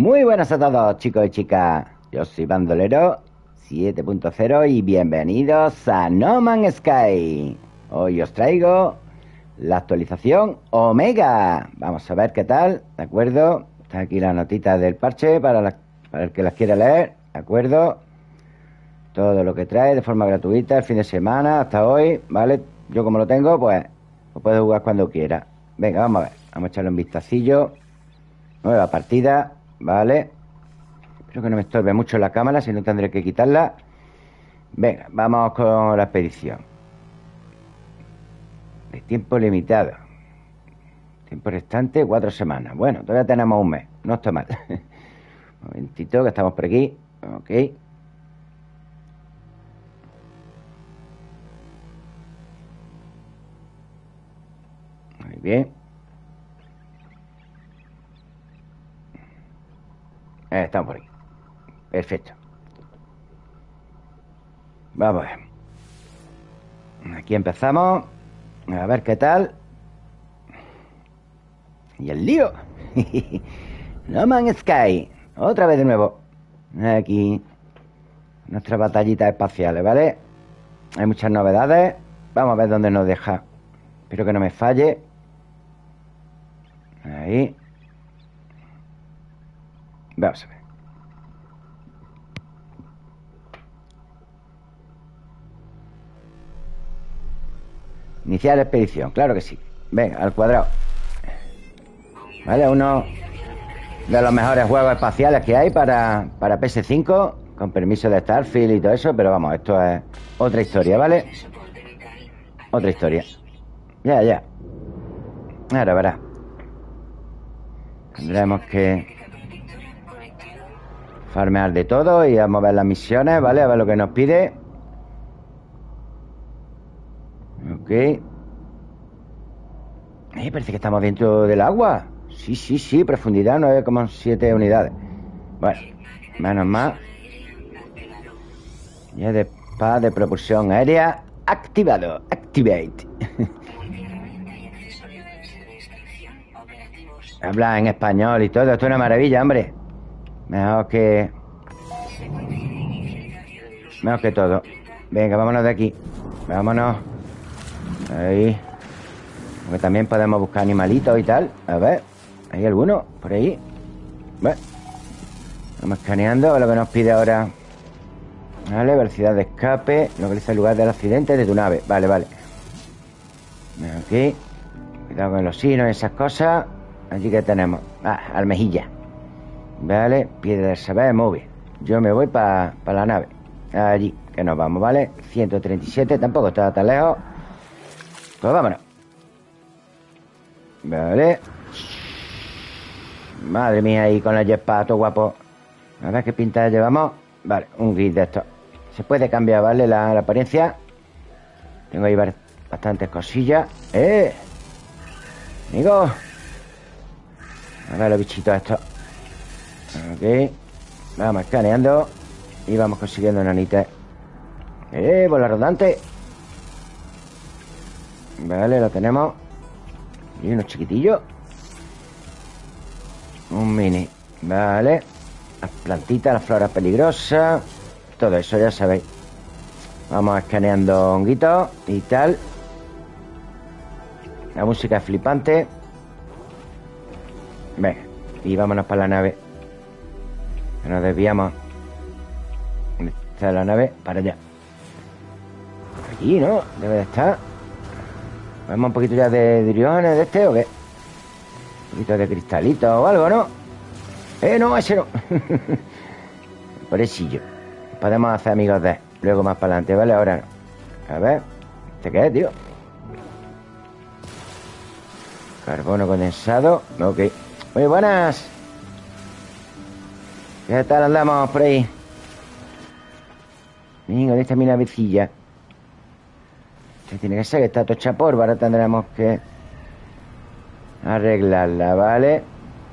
Muy buenas a todos, chicos y chicas. Yo soy Bandolero 7.0 y bienvenidos a No Man's Sky. Hoy os traigo la actualización Omega. Vamos a ver qué tal, ¿de acuerdo? Está aquí la notita del parche para el que las quiera leer, ¿de acuerdo? Todo lo que trae de forma gratuita el fin de semana hasta hoy, ¿vale? Yo como lo tengo, pues lo puedo jugar cuando quiera. Venga, vamos a ver. Vamos a echarle un vistacillo. Nueva partida, ¿vale? Espero que no me estorbe mucho la cámara, si no tendré que quitarla. Venga, vamos con la expedición. De tiempo limitado. Tiempo restante, 4 semanas. Bueno, todavía tenemos un mes. No está mal. Un momentito, que estamos por aquí. Ok. Muy bien. Estamos por aquí. Perfecto. Vamos a ver. Aquí empezamos. A ver qué tal. Y el lío. No Man's Sky. Otra vez de nuevo. Aquí. Nuestras batallitas espaciales, ¿vale? Hay muchas novedades. Vamos a ver dónde nos deja. Espero que no me falle. Ahí. Vamos a ver. Iniciar la expedición, claro que sí. Venga, al cuadrado. Vale, uno de los mejores juegos espaciales que hay para PS5, con permiso de Starfield y todo eso, pero vamos, esto es otra historia, ¿vale? Otra historia. Ya. Ahora verá. Tendremos que farmear de todo y vamos a ver las misiones, ¿vale? A ver lo que nos pide. Ok. Parece que estamos dentro del agua. Sí, profundidad 9,7 unidades. Bueno, menos más. Ya de paz de propulsión aérea activado. Activate. Habla en español y todo. Esto es una maravilla, hombre. Mejor que todo. Venga, vámonos de aquí. Vámonos. Ahí. Porque también podemos buscar animalitos y tal. A ver, ¿hay alguno por ahí? Bueno, vamos escaneando a ver lo que nos pide ahora. Vale, velocidad de escape. Localiza el lugar del accidente de tu nave. Vale. Aquí. Cuidado con los signos y esas cosas. Allí que tenemos. Almejilla. Vale, piedra del saber, muy bien. Yo me voy para la nave. Allí, que nos vamos, ¿vale? 137, tampoco está tan lejos. Pues vámonos. Vale. Madre mía, ahí con el jetpack, todo guapo. A ver qué pinta llevamos. Vale, un grid de esto. Se puede cambiar, ¿vale? La apariencia. Tengo ahí bastantes cosillas. Amigo. A ver los bichitos estos. Ok. Vamos escaneando. Y vamos consiguiendo nanites. Bola rodante. Vale, lo tenemos. Y unos chiquitillos. Un mini. Vale. Las plantitas, las floras peligrosas. Todo eso, ya sabéis. Vamos escaneando honguitos y tal. La música es flipante. Venga. Y vámonos para la nave. Nos desviamos. ¿Dónde está la nave? Para allá. Aquí, ¿no? Debe de estar. ¿Vemos un poquito ya de hidrógenes de este o qué? Un poquito de cristalito o algo, ¿no? No, ese no. Pobrecillo. Podemos hacer amigos de él. Luego más para adelante, ¿vale? Ahora no. A ver. ¿Este qué es, tío? Carbono condensado. Ok. Muy buenas. ¿Qué tal andamos por ahí? Venga, ¿dónde está mi navecilla? Este tiene que ser que está todo chapor. Ahora tendremos que arreglarla, ¿vale?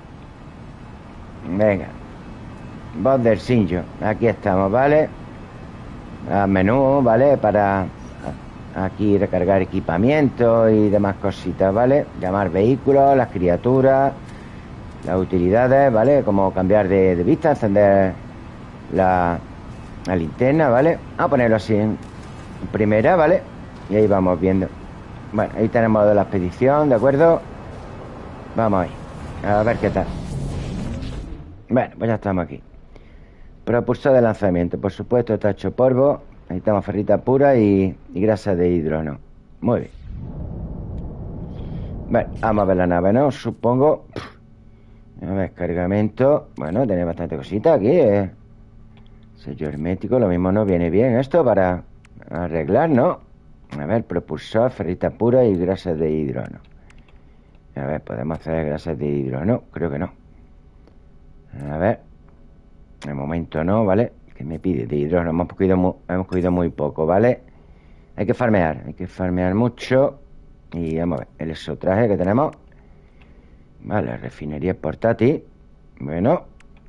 Venga. Voz del Sinjo. Aquí estamos, ¿vale? Menú, ¿vale? Para aquí recargar equipamiento y demás cositas, ¿vale? Llamar vehículos, las criaturas. las utilidades, ¿vale? Como cambiar de vista, encender la, la linterna, ¿vale? Vamos a ponerlo así en primera, ¿vale? Y ahí vamos viendo. Bueno, ahí tenemos la expedición, ¿de acuerdo? Vamos ahí, a ver qué tal. Bueno, pues ya estamos aquí. Propulsor de lanzamiento, por supuesto, está hecho polvo. Necesitamos ferrita pura y grasa de hidrógeno. Muy bien. Bueno, vamos a ver la nave, ¿no? Supongo. A ver, cargamento. Bueno, tiene bastante cosita aquí, ¿eh? Sello hermético, lo mismo no viene bien esto para arreglar, ¿no? A ver, propulsor, ferrita pura y grasa de hidrógeno. A ver, ¿podemos hacer grasas de hidrógeno? Creo que no. A ver. De momento no, ¿vale? ¿Qué me pide? De hidrógeno. Hemos cogido muy poco, ¿vale? Hay que farmear mucho. Y vamos a ver, el exotraje que tenemos. Vale, refinería portátil. Bueno.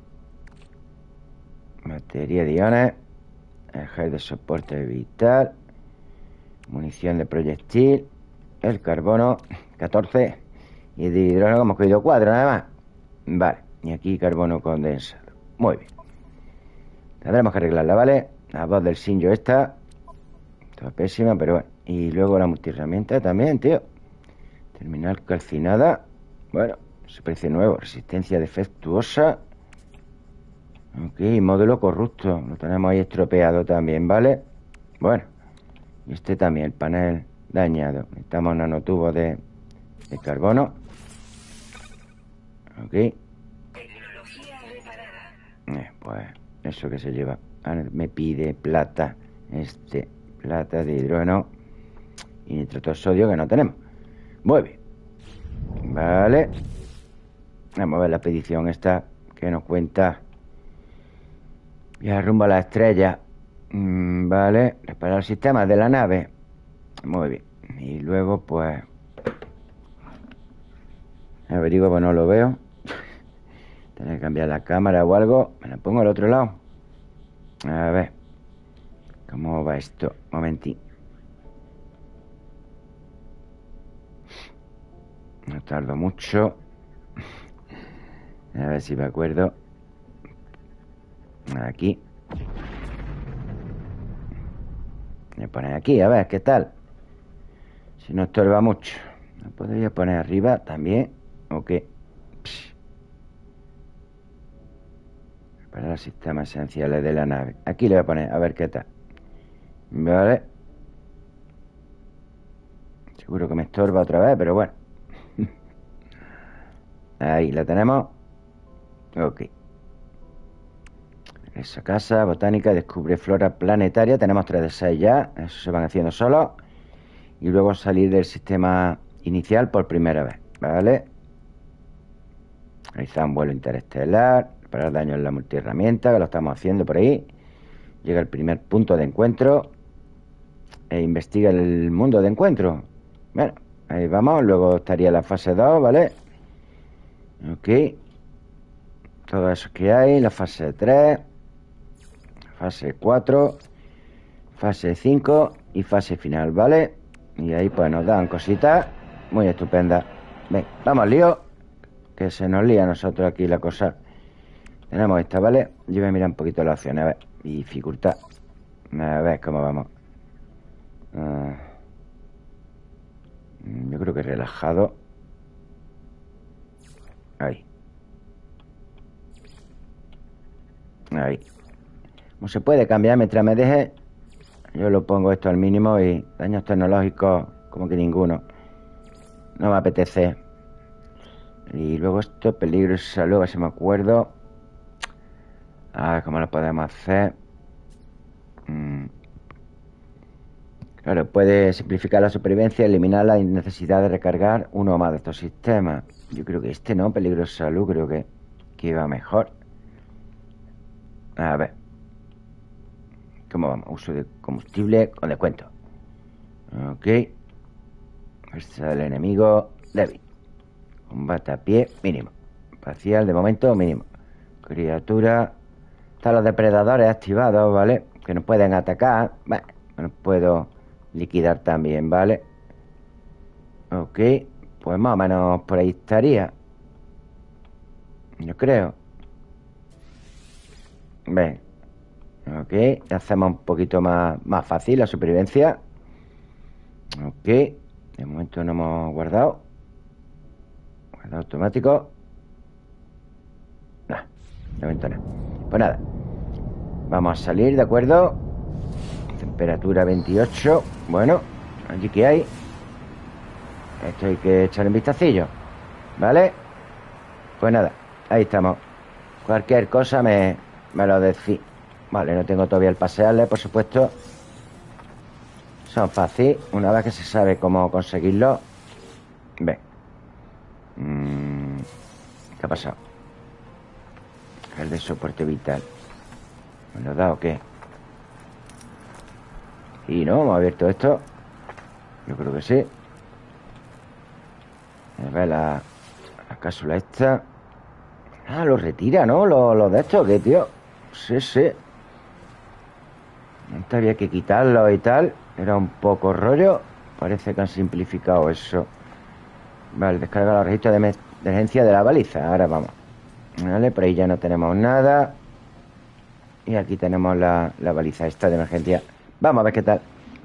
Batería de iones. El gel de soporte vital. Munición de proyectil. El carbono 14. Y el de hidrógeno hemos cogido 4 nada más. Vale, y aquí carbono condensado. Muy bien. Tendremos que arreglarla, ¿vale? La voz del Shinjo esta. Está pésima, pero bueno. Y luego la multiherramienta también, tío. Terminal calcinada. Bueno, ese precio nuevo. Resistencia defectuosa. Ok, módulo corrupto. Lo tenemos ahí estropeado también, ¿vale? Bueno. Y este también, el panel dañado. Necesitamos nanotubos de carbono. Ok. Pues eso que se lleva. Ahora me pide plata. Plata de hidrógeno y nitrato de sodio que no tenemos. Muy bien. Vale. Vamos a ver la expedición esta que nos cuenta. Viajar rumbo a la estrella. Vale. Reparar el sistema de la nave. Muy bien. Y luego pues averiguo, pues no lo veo. Tener que cambiar la cámara o algo. Me la pongo al otro lado. A ver. ¿Cómo va esto? Momentín. No tardo mucho. A ver si me acuerdo. Aquí. Me pone aquí, a ver, ¿qué tal? Si no estorba mucho. ¿Me podría poner arriba también? ¿O qué? Para los sistemas esenciales de la nave. Aquí le voy a poner, a ver qué tal. Vale. Seguro que me estorba otra vez, pero bueno. Ahí la tenemos. Ok. Esa casa botánica descubre flora planetaria. Tenemos 3 de 6 ya. Eso se van haciendo solos. Y luego salir del sistema inicial por primera vez. Vale. Realizar un vuelo interestelar. Reparar daños en la multiherramienta, que lo estamos haciendo por ahí. Llega el primer punto de encuentro. E investiga el mundo de encuentro. Bueno, ahí vamos. Luego estaría la fase 2, ¿vale? Ok. Todo eso que hay. La fase 3. Fase 4. Fase 5. Y fase final, ¿vale? Y ahí pues nos dan cositas muy estupendas. Ven, vamos, lío. Que se nos lía a nosotros aquí la cosa. Tenemos esta, ¿vale? Yo voy a mirar un poquito las opciones, a ver. Dificultad. A ver cómo vamos. Yo creo que relajado. Ahí. Ahí. No se puede cambiar mientras me deje. Yo lo pongo esto al mínimo y daños tecnológicos como que ninguno. No me apetece. Y luego esto, peligro y salud, a ver si me acuerdo. A ver cómo lo podemos hacer. Claro, puede simplificar la supervivencia, eliminar la necesidad de recargar uno o más de estos sistemas. Yo creo que este no, peligro y salud, creo que iba mejor. A ver. ¿Cómo vamos? Uso de combustible con descuento. Ok. Fuerza del enemigo débil. Combate a pie mínimo. Espacial de momento mínimo. Criatura. Están los depredadores activados, ¿vale? Que nos pueden atacar. Bueno, nos puedo liquidar también, ¿vale? Ok. Pues más o menos por ahí estaría. Yo creo. Ven. Ok. Hacemos un poquito más fácil la supervivencia. Ok. De momento no hemos guardado. Guardado automático. Nah, de momento no. Pues nada. Vamos a salir, ¿de acuerdo? Temperatura 28. Bueno, allí que hay. Esto hay que echar un vistacillo. ¿Vale? Pues nada, ahí estamos. Cualquier cosa me lo decís. Vale, no tengo todavía el pasearle, por supuesto. Son fáciles. Una vez que se sabe cómo conseguirlo. Ven. ¿Qué ha pasado? El de soporte vital. ¿Me lo da o qué? Y no, hemos abierto esto. Yo creo que sí. A ver la cápsula esta. Ah, lo retira, ¿no? Lo de esto, ¿qué, tío? Sí, sí. Antes había que quitarlo y tal. Era un poco rollo. Parece que han simplificado eso. Vale, descarga los registros de emergencia de la baliza. Ahora vamos. Vale, por ahí ya no tenemos nada. Y aquí tenemos la baliza esta de emergencia. Vamos a ver qué tal.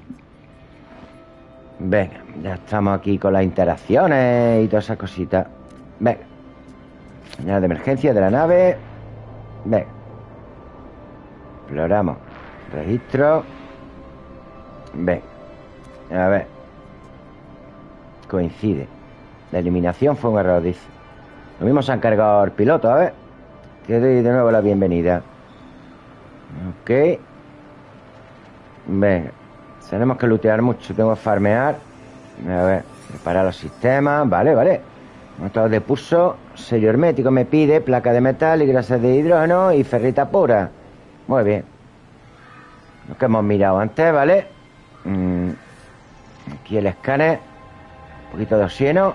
Venga, ya estamos aquí con las interacciones y todas esas cositas. Venga. Señal de emergencia de la nave. Venga. Exploramos. Registro. Venga. A ver. Coincide. La eliminación fue un error, dice. Lo mismo se han cargado el piloto, a ver. Te doy de nuevo la bienvenida. Ok. Venga. Tenemos que lootear mucho. Tengo que farmear. A ver. Preparar los sistemas. Vale, vale. Motor de pulso. Sello hermético me pide. Placa de metal y grasas de hidrógeno y ferrita pura. Muy bien. Lo que hemos mirado antes, ¿vale? Aquí el escáner. Un poquito de oxígeno.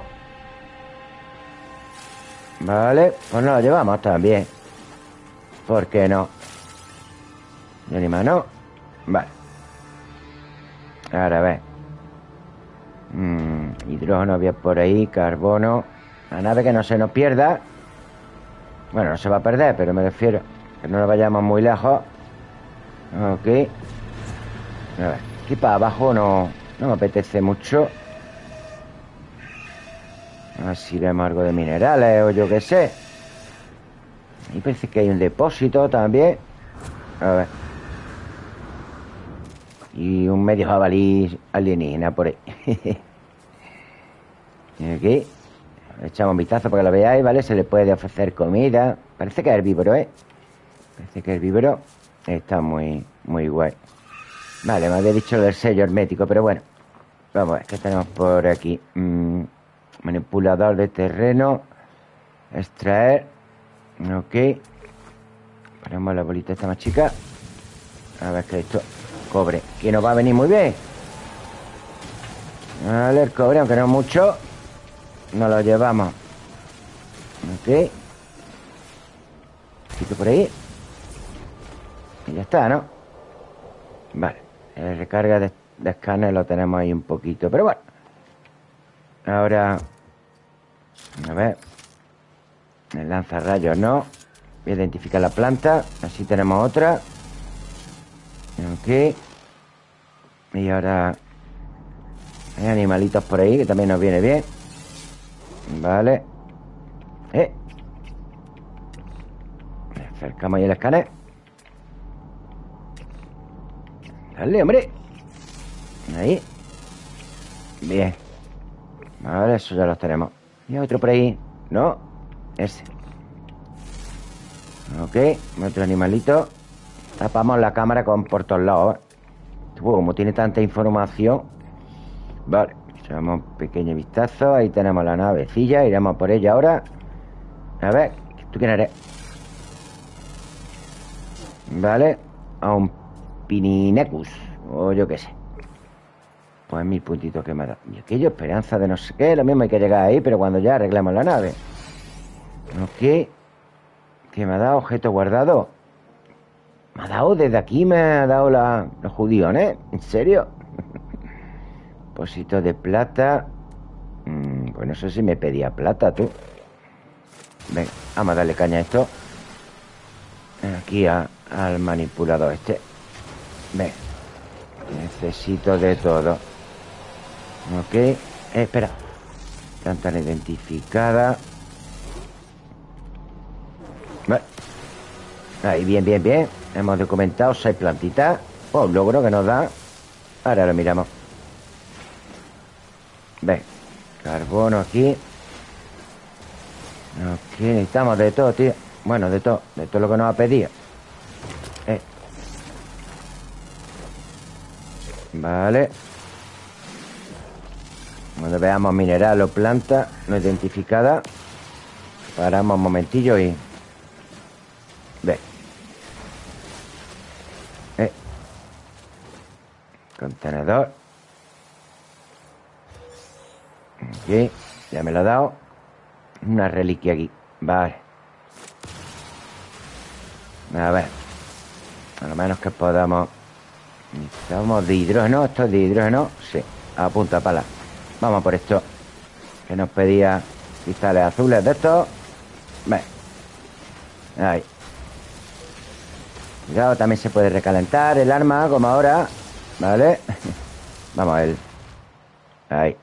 Vale. Pues nos lo llevamos también. ¿Por qué no? Y anima, ¿no? Vale. Ahora a ver. Hidrógeno había por ahí. Carbono. La nave que no se nos pierda. Bueno, no se va a perder, pero me refiero que no nos vayamos muy lejos. Ok. A ver, aquí para abajo no me apetece mucho. A ver si vemos algo de minerales o yo qué sé. Y parece que hay un depósito también. A ver. Y un medio jabalí alienígena por ahí. Aquí. Le echamos un vistazo para que lo veáis, ¿vale? Se le puede ofrecer comida. Parece que es herbívoro, ¿eh? Parece que es herbívoro. Está muy, muy guay. Vale, me había dicho lo del sello hermético, pero bueno. Vamos a ver, ¿qué tenemos por aquí? Manipulador de terreno. Extraer. Ok. Ponemos la bolita esta más chica. A ver qué es esto. Cobre. Que nos va a venir muy bien. Vale, el cobre, aunque no mucho. Nos lo llevamos. Ok. Quito por ahí. Y ya está, ¿no? Vale. El recarga de escáner lo tenemos ahí un poquito. Pero bueno. Ahora. A ver. El lanzarrayos no. Voy a identificar la planta. Así tenemos otra. Ok. Y ahora. Hay animalitos por ahí que también nos viene bien. Vale. Acercamos ahí el escáner. Dale, hombre. Ahí. Bien. Vale, eso ya los tenemos. Y otro por ahí. No. Ese. Ok. Otro animalito. Tapamos la cámara por todos lados. Como tiene tanta información. Vale. Echamos un pequeño vistazo. Ahí tenemos la navecilla. Iremos por ella ahora. A ver. ¿Tú quién eres? Vale. A un Pininecus. O yo qué sé. Pues 1000 puntitos que me ha dado. Y aquello, esperanza de no sé qué. Lo mismo hay que llegar ahí, pero cuando ya arreglemos la nave. Ok. ¿Qué me ha dado? Objeto guardado. Me ha dado desde aquí, me ha dado los judíos, ¿eh? ¿En serio? Pocito de plata. Pues no sé si me pedía plata, tú. Venga, vamos a darle caña a esto. Aquí al manipulador este. Venga. Necesito de todo. Ok. Espera. Están tan identificadas. Vale. Ahí, bien, bien, bien. Hemos documentado 6 plantitas. Oh, un logro que nos da. Ahora lo miramos. Ven. Carbono aquí. Ok, necesitamos de todo, tío. Bueno, de todo lo que nos ha pedido. Vale. Cuando veamos mineral o planta no identificada, paramos un momentillo y... Ve. Contenedor. Aquí. Ya me lo ha dado. Una reliquia aquí. Vale. A ver. A lo menos que podamos... Necesitamos de hidrógeno. ¿Esto es de hidrógeno? Sí. A punta pala. Vamos por esto. Que nos pedía cristales azules de estos. Ven. Ahí. Cuidado, también se puede recalentar el arma, como ahora. Vale. Vamos a él. Ahí.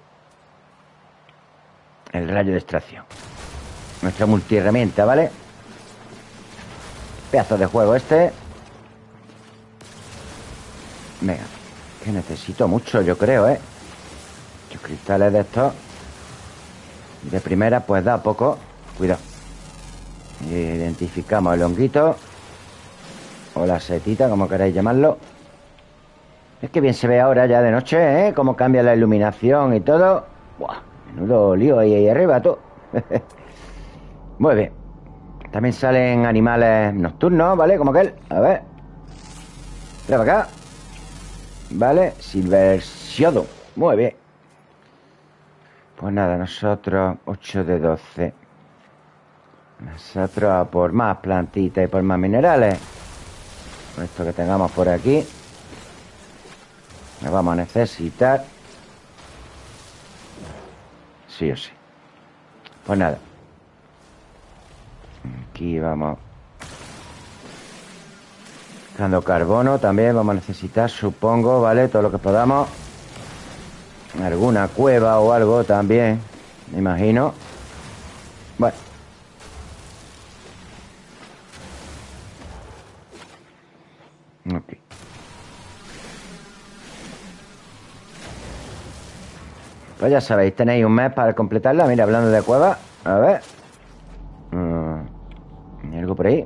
El rayo de extracción. Nuestra multiherramienta, ¿vale? Pedazo de juego este. Venga. Que necesito mucho, yo creo, ¿eh? Muchos cristales de estos. De primera, pues da poco. Cuidado. Identificamos el honguito. O la setita, como queráis llamarlo. Es que bien se ve ahora ya de noche, ¿eh? Cómo cambia la iluminación y todo. Buah, menudo lío ahí arriba, tú. Muy bien. También salen animales nocturnos, ¿vale? Como aquel. A ver. Trae para acá. Vale. Silver Shadow. Muy bien. Pues nada, nosotros 8 de 12. Nosotros a por más plantitas y por más minerales. Con esto que tengamos por aquí. Nos vamos a necesitar. Sí o sí. Pues nada. Aquí vamos. Buscando carbono también vamos a necesitar, supongo, ¿vale? Todo lo que podamos. Alguna cueva o algo también, me imagino. Bueno. Ok. Pues ya sabéis, tenéis un mes para completarla. Mira, hablando de cuevas. A ver. ¿Hay algo por ahí?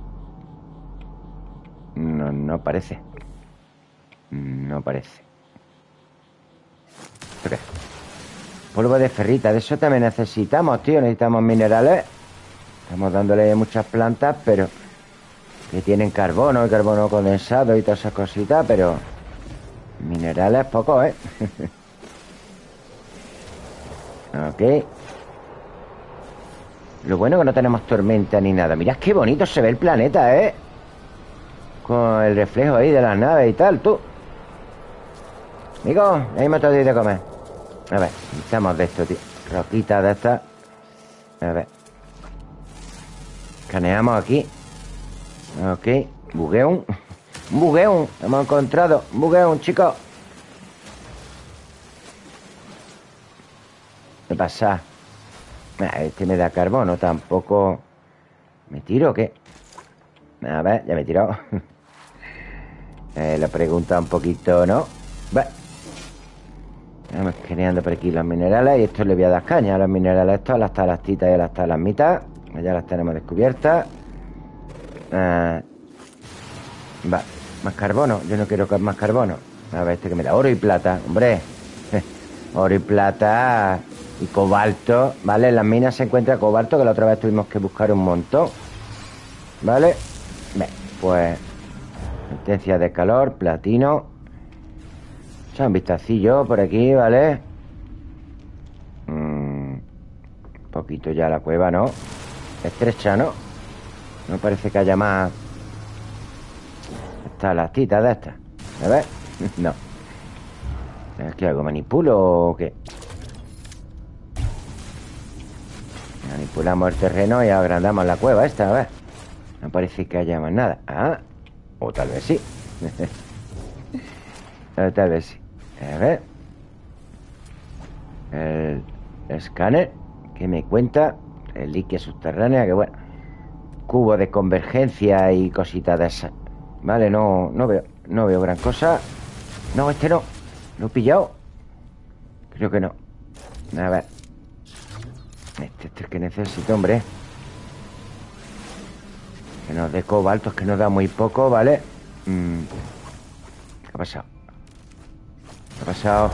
No, no parece. No parece. ¿Qué? Polvo de ferrita. De eso también necesitamos, tío. Necesitamos minerales. Estamos dándole muchas plantas, pero... que tienen carbono y carbono condensado y todas esas cositas, pero... minerales pocos, ¿eh? Ok. Lo bueno es que no tenemos tormenta ni nada. Mirad qué bonito se ve el planeta, ¿eh? Con el reflejo ahí de las naves y tal, tú. Amigo, ahí me te doy de comer. A ver, necesitamos de esto, tío. Roquitas de estas. A ver. Escaneamos aquí. Ok. Bugueum. Un bugueum. Hemos encontrado. Un bugueum, chicos. ¿Qué pasa? Este me da carbono. Tampoco... ¿me tiro o qué? A ver, ya me he tirado. La pregunta un poquito, ¿no? Va. Vamos escaneando por aquí los minerales. Y esto le voy a dar caña a los minerales estos, a las talastitas y a las talasmitas. Ya las tenemos descubiertas. Va. Más carbono. Yo no quiero más carbono. A ver, este que me da oro y plata. Hombre. Oro y plata y cobalto. ¿Vale? En las minas se encuentra cobalto, que la otra vez tuvimos que buscar un montón. ¿Vale? Bien, pues... resistencia de calor, platino. Echa un vistacillo por aquí, ¿vale? Un poquito ya la cueva, ¿no? Estrecha, ¿no? No parece que haya más... estas lastitas de estas. A ver. No. ¿Es que algo manipulo o qué? Manipulamos el terreno y agrandamos la cueva esta, a ver. No parece que haya más nada. Ah, o tal vez sí. O tal vez sí. A ver. El escáner que me cuenta. Reliquia subterránea, que bueno. Cubo de convergencia y cositas de esas. Vale, no veo gran cosa. No, este no. ¿Lo he pillado? Creo que no. A ver. Este es el que necesito, hombre. Que nos dé cobalto, es que nos da muy poco, ¿vale? ¿Qué ha pasado? ¿Qué ha pasado?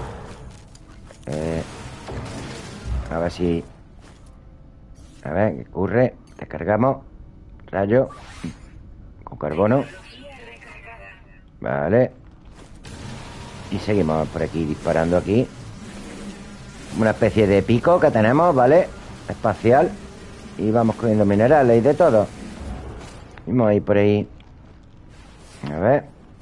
A ver si... A ver, ¿qué ocurre? Descargamos. Rayo. Con carbono. Vale. Y seguimos por aquí, disparando aquí. Una especie de pico que tenemos, ¿vale? Espacial. Y vamos cogiendo minerales y de todo. Vamos a ir por ahí. A ver.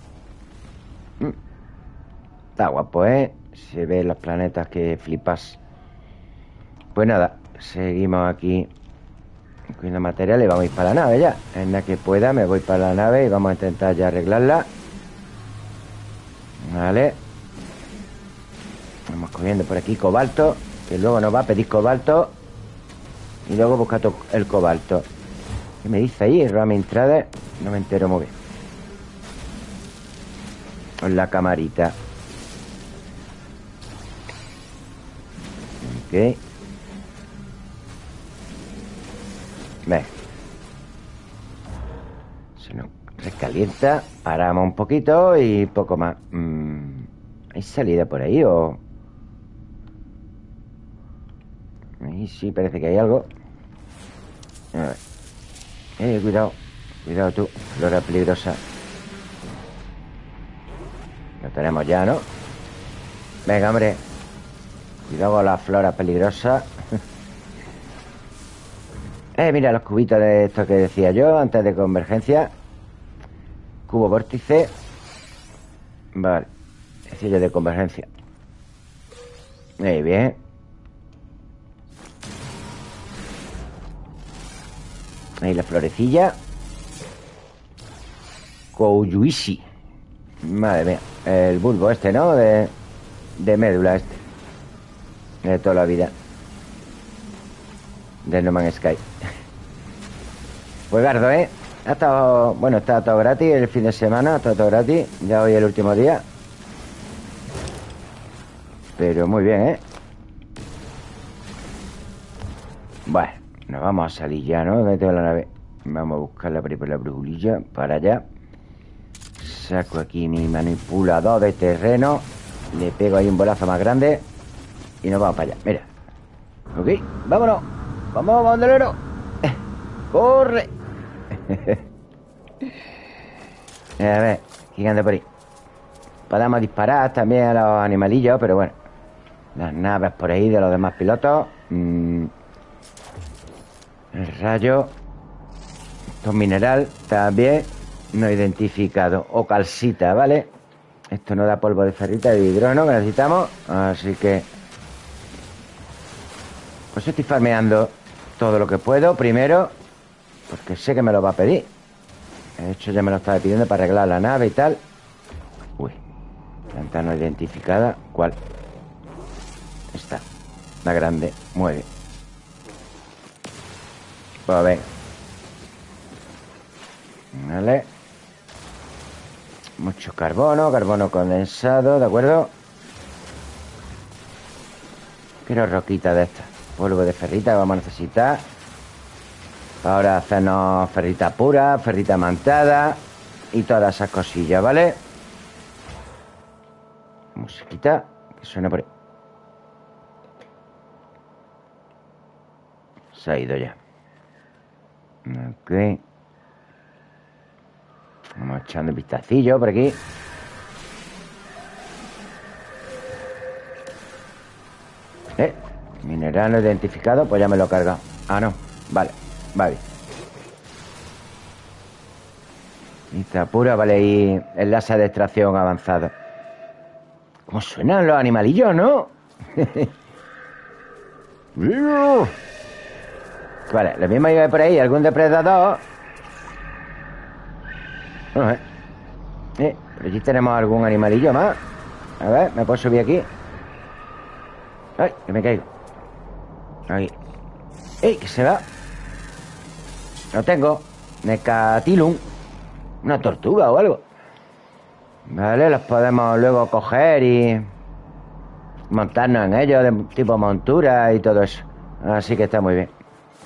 Está guapo, ¿eh? Se ven los planetas que flipas. Pues nada, seguimos aquí cogiendo material y vamos a ir para la nave ya. En la que pueda me voy para la nave y vamos a intentar ya arreglarla. Vale. Vamos cogiendo por aquí cobalto, que luego nos va a pedir cobalto. Y luego busca el cobalto. ¿Qué me dice ahí? Ramming Trader. No me entero muy bien. Con la camarita. Ok. Ve. Se nos recalienta. Paramos un poquito y poco más. ¿Hay salida por ahí o...? Ahí sí, parece que hay algo. A ver. Cuidado. Cuidado tú, flora peligrosa. Lo tenemos ya, ¿no? Venga, hombre. Cuidado con la flora peligrosa. Mira los cubitos de esto que decía yo antes de convergencia. Cubo vórtice. Vale. Sello de convergencia. Muy bien. Ahí la florecilla. Kouyuishi. Madre mía. El bulbo este, ¿no? De médula este. De toda la vida. De No Man's Sky. Pues gardo, ¿eh? Ha estado... Bueno, está todo gratis el fin de semana. Está todo gratis. Ya hoy es el último día. Pero muy bien, ¿eh? Bueno, nos vamos a salir ya, ¿no? ¿Dónde tengo la nave? Vamos a buscarla por la brujulilla. Para allá. Saco aquí mi manipulador de terreno. Le pego ahí un bolazo más grande. Y nos vamos para allá, mira. Ok, vámonos. Vamos, bandolero. Corre. A ver, ¿quién anda por ahí? Podemos disparar también a los animalillos, pero bueno. Las naves por ahí de los demás pilotos. El rayo. Esto es mineral también. No identificado. O calcita, ¿vale? Esto no da polvo de ferrita de hidrógeno que necesitamos. Así que... Pues estoy farmeando todo lo que puedo primero. Porque sé que me lo va a pedir. De hecho ya me lo estaba pidiendo para arreglar la nave y tal. Uy. Planta no identificada. ¿Cuál? Esta. La grande. Mueve. Pues a ver. Vale. Mucho carbono. Carbono condensado. ¿De acuerdo? Quiero roquita de estas. Polvo de ferrita que vamos a necesitar. Ahora hacernos ferrita pura, ferrita mantada y todas esas cosillas, ¿vale? Musiquita que suena por ahí. Se ha ido ya. Ok. Vamos echando un vistacillo por aquí. Mineral no identificado, pues ya me lo he cargado. Ah, no. Vale. Vale. Lista pura, vale. Y enlace de extracción avanzado. ¿Cómo suenan los animalillos, no? Vale, lo mismo iba por ahí, algún depredador. No sé. Pero aquí tenemos algún animalillo más. A ver, ¿me puedo subir aquí? ¡Ay, que me caigo! Ahí. ¡Ey, que se va! Lo tengo. Necatilum. Una tortuga o algo. Vale, los podemos luego coger y montarnos en ellos, de tipo montura y todo eso. Así que está muy bien.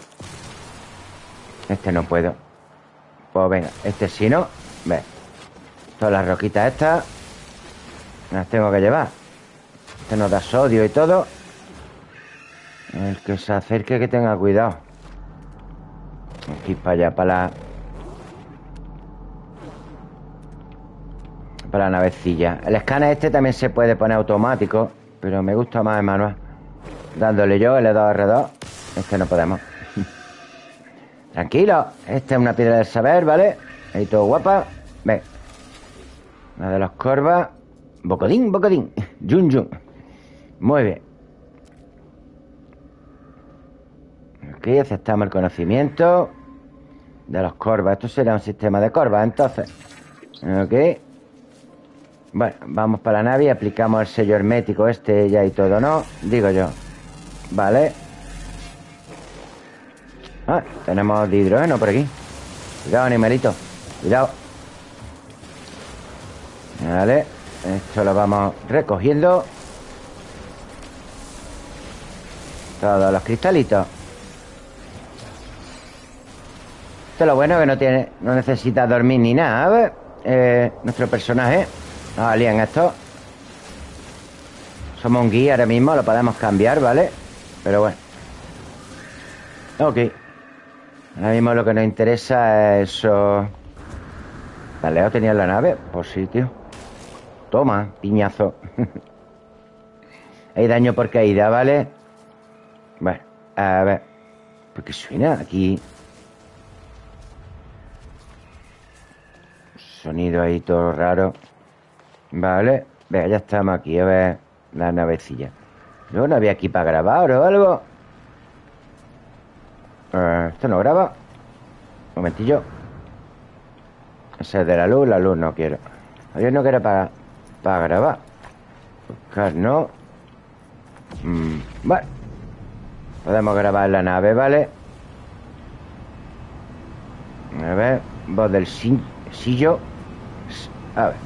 Este no puedo. Pues venga, este sí no. Ve. Todas las roquitas estas las tengo que llevar. Este nos da sodio y todo. El que se acerque que tenga cuidado. Aquí para allá, para la navecilla. El escáner este también se puede poner automático, pero me gusta más el manual. Dándole yo L2 R2. Este no podemos. Tranquilo. Esta es una piedra del saber, ¿vale? Ahí todo guapa. Ven. La de los corvas. Bocodín, bocodín. Yun, yun. Muy bien. Aquí aceptamos el conocimiento de los corvas. Esto será un sistema de corvas, entonces. Ok. Bueno, vamos para la nave y aplicamos el sello hermético este ya y todo, ¿no? Digo yo. Vale. Ah, tenemos de hidrógeno por aquí. Cuidado, animalito. Cuidado. Vale. Esto lo vamos recogiendo. Todos los cristalitos. Esto es lo bueno, que no necesita dormir ni nada. A ver, nuestro personaje nos alían esto. Somos un guía ahora mismo, lo podemos cambiar, ¿vale? Pero bueno. Ok. Ahora mismo lo que nos interesa es eso. ¿Leo tenía la nave? Pues sí, tío. Toma, piñazo. Hay daño por caída, ¿vale? Bueno, a ver. ¿Por qué suena aquí? Sonido ahí todo raro. Vale. Venga, ya estamos aquí. A ver la navecilla. Luego no había aquí para grabar o algo. Esto no graba. Un momentillo. Ese es de la luz no quiero. Yo no quiero para grabar. Buscar no. Bueno. Podemos grabar la nave, ¿vale? A ver. Voz del sillo. A ver.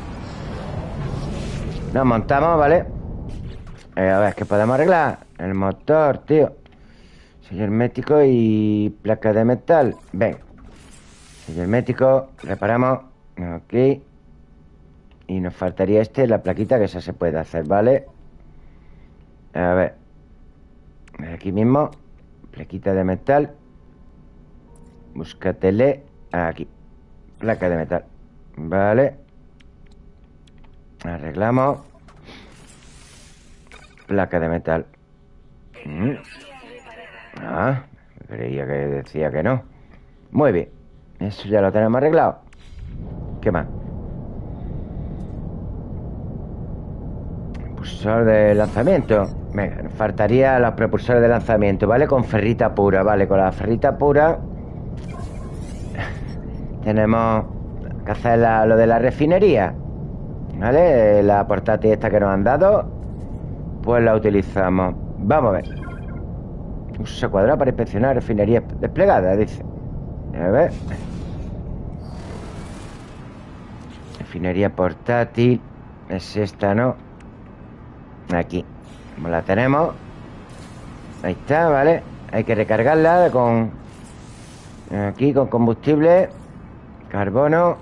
Nos montamos, ¿vale? A ver, ¿qué podemos arreglar? El motor, tío. Sello hermético y placa de metal. Ven. Sello hermético. Reparamos. Ok. Y nos faltaría la plaquita, que esa se puede hacer, ¿vale? A ver. Aquí mismo. Plaquita de metal. Búscatele. Aquí. Placa de metal. Vale. Arreglamos. Placa de metal. Creía que decía que no. Muy bien. Eso ya lo tenemos arreglado. ¿Qué más? Propulsor de lanzamiento. Venga, nos faltaría los propulsores de lanzamiento, ¿vale? Con ferrita pura, ¿vale? Con la ferrita pura tenemos que hacer lo de la refinería, ¿vale? La portátil esta que nos han dado, pues la utilizamos. Vamos a ver. Usa cuadrado para inspeccionar refinería desplegada, dice. A ver. Refinería portátil. Es esta, ¿no? Aquí. Como la tenemos. Ahí está, ¿vale? Hay que recargarla con... Aquí con combustible. Carbono.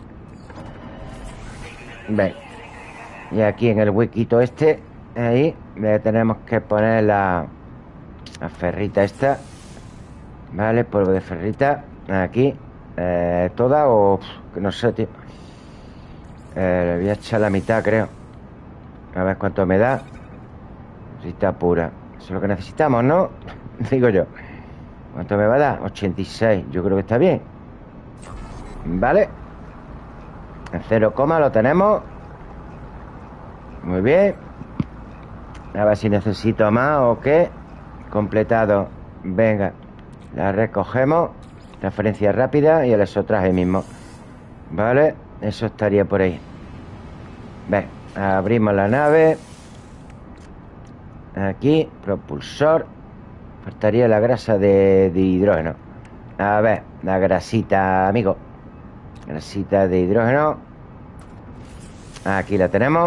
Ven. Y aquí en el huequito este. Ahí. Le tenemos que poner la ferrita esta. Vale, polvo de ferrita. Aquí. Toda o... que no sé, tío. Le voy a echar la mitad, creo. A ver cuánto me da. Ferrita pura. Eso es lo que necesitamos, ¿no? Digo yo. ¿Cuánto me va a dar? 86. Yo creo que está bien. Vale. En 0, lo tenemos. Muy bien. A ver si necesito más o qué. Completado. Venga. La recogemos. Transferencia rápida y el exotraje mismo. Vale, eso estaría por ahí. Ven, abrimos la nave. Aquí, propulsor. Faltaría la grasa de hidrógeno. A ver, la grasita, amigo. Grasita de hidrógeno. Aquí la tenemos.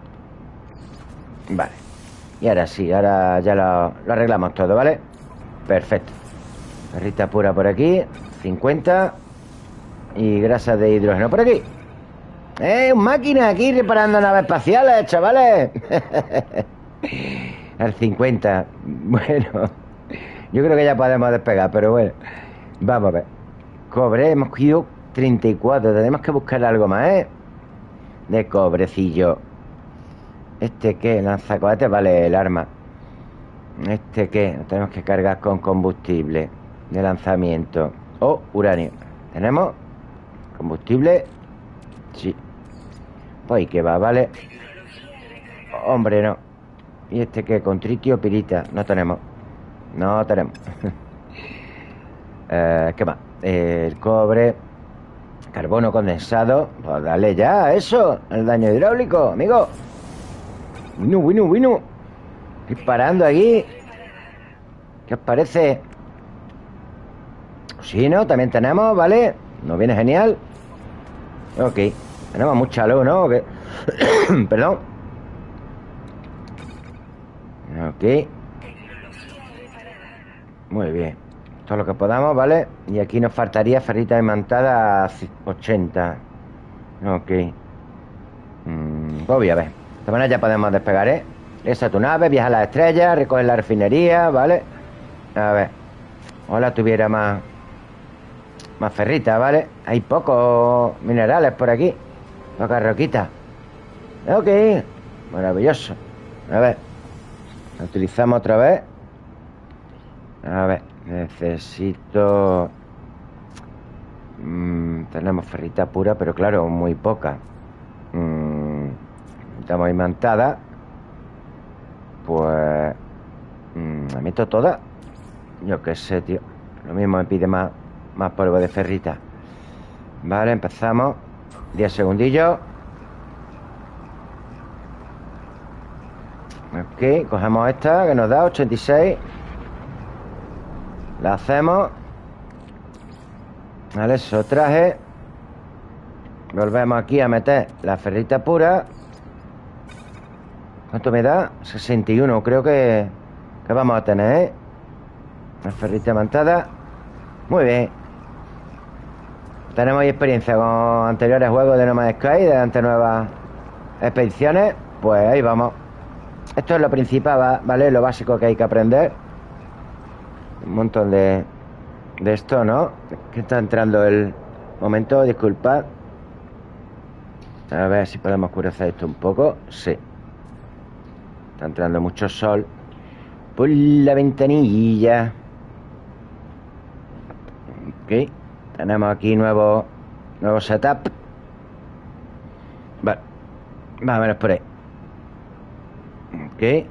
Vale. Y ahora sí, ahora ya lo arreglamos todo, ¿vale? Perfecto. Barrita pura por aquí. 50. Y grasa de hidrógeno por aquí. Un máquina aquí reparando naves espaciales, chavales. Al 50. Bueno, yo creo que ya podemos despegar, pero bueno. Vamos a ver. Cobre, hemos cogido 34. Tenemos que buscar algo más, ¿eh? De cobrecillo. ¿Este qué? Lanzacohetes, vale, el arma. ¿Este qué? Tenemos que cargar con combustible de lanzamiento. O uranio. ¿Tenemos? ¿Combustible? Sí. Pues que va, ¿vale? Hombre, no. ¿Y este qué? Con tritio, pirita. No tenemos. No tenemos. ¿Qué más? El cobre. Carbono condensado. Pues dale ya a eso. El daño hidráulico, amigo. Bueno. Disparando aquí. ¿Qué os parece? Sí, ¿no? También tenemos, ¿vale? Nos viene genial. Ok. Tenemos mucha luz, ¿no? Okay. Perdón. Ok. Muy bien. Todo lo que podamos, ¿vale? Y aquí nos faltaría ferrita imantada 80. Ok. Pues voy a ver. De esta manera ya podemos despegar, ¿eh? Esa tu nave, viaja a las estrellas, recoge la refinería, ¿vale? A ver. Ojalá tuviera más ferrita, ¿vale? Hay pocos minerales por aquí. Pocas roquitas. Ok. Maravilloso. A ver. La utilizamos otra vez. A ver. Necesito... tenemos ferrita pura, pero claro, muy poca. Estamos imantada. Pues... ¿la meto toda? Yo qué sé, tío. Lo mismo me pide más polvo de ferrita. Vale, empezamos. 10 segundillos. Ok, cogemos esta que nos da 86. La hacemos. Vale, eso traje. Volvemos aquí a meter la ferrita pura. ¿Cuánto me da? 61, creo que vamos a tener, ¿eh? La ferrita imantada. Muy bien. Tenemos experiencia con anteriores juegos de No Man's Sky, de nuevas expediciones. Pues ahí vamos. Esto es lo principal, ¿vale? Lo básico que hay que aprender. Un montón de esto, ¿no? Que está entrando el momento, disculpad. A ver si podemos oscurecer esto un poco. Sí. Está entrando mucho sol por la ventanilla. Ok. Tenemos aquí nuevo setup. Vale. Más o menos por ahí. Ok.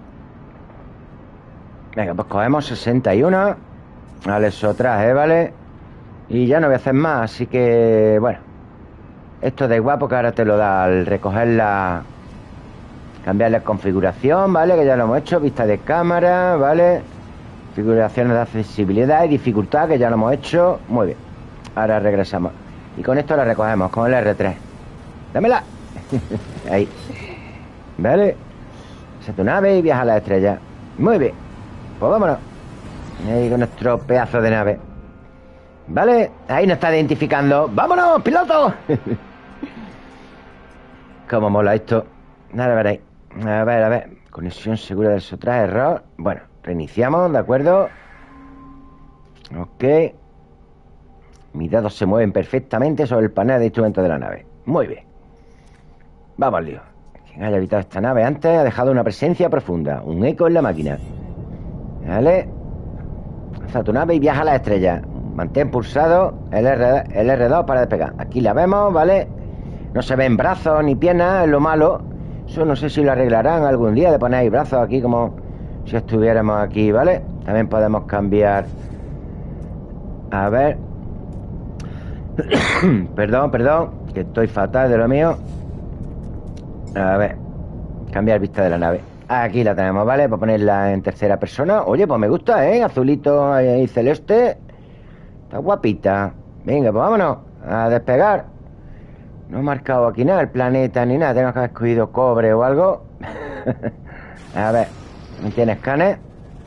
Venga, pues cogemos 61. Vale, eso traje, ¿vale? Y ya no voy a hacer más, así que... Bueno. Esto da igual porque ahora te lo da al recogerla. Cambiar la configuración, ¿vale? Que ya lo hemos hecho. Vista de cámara, ¿vale? Configuraciones de accesibilidad y dificultad, que ya lo hemos hecho. Muy bien. Ahora regresamos. Y con esto la recogemos, con el R3. ¡Dámela! Ahí. ¿Vale? Esa es tu nave y viaja a la estrella. Muy bien. Pues vámonos. Ahí con nuestro pedazo de nave. ¿Vale? Ahí nos está identificando. ¡Vámonos, piloto! Cómo mola esto. Nada, veréis. A ver. Conexión segura del sotraje, error. Bueno, reiniciamos, ¿de acuerdo? Ok. Mis dados se mueven perfectamente sobre el panel de instrumentos de la nave. Muy bien. Vamos al lío. Quien haya habitado esta nave antes ha dejado una presencia profunda. Un eco en la máquina. ¿Vale? Lanza tu nave y viaja a la estrella. Mantén pulsado el R2 para despegar. Aquí la vemos, ¿vale? No se ven brazos ni piernas, es lo malo. Eso no sé si lo arreglarán algún día, de poner ahí brazos aquí como si estuviéramos aquí, ¿vale? También podemos cambiar A ver. Perdón, que estoy fatal de lo mío. A ver. Cambiar vista de la nave. Aquí la tenemos, ¿vale? Para ponerla en tercera persona. Oye, pues me gusta, ¿eh? Azulito ahí celeste. Está guapita. Venga, pues vámonos a despegar. No he marcado aquí nada, el planeta ni nada. Tenemos que haber cogido cobre o algo. A ver. ¿No tiene escáner?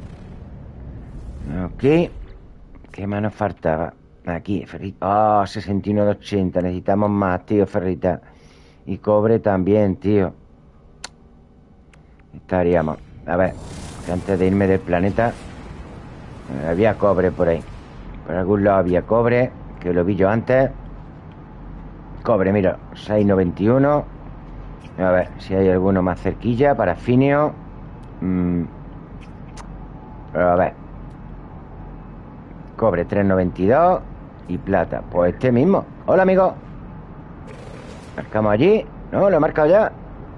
Ok. ¿Qué más nos faltaba? Aquí, ferrita. 61 de 80. Necesitamos más, tío, ferrita. Y cobre también, tío. Estaríamos. A ver, que antes de irme del planeta había cobre por ahí. Por algún lado había cobre, que lo vi yo antes. Cobre, mira, 6,91. A ver si hay alguno más cerquilla. Parafinio. A ver. Cobre 3,92. Y plata, pues este mismo. Hola, amigo. Marcamos allí. No, lo he marcado ya.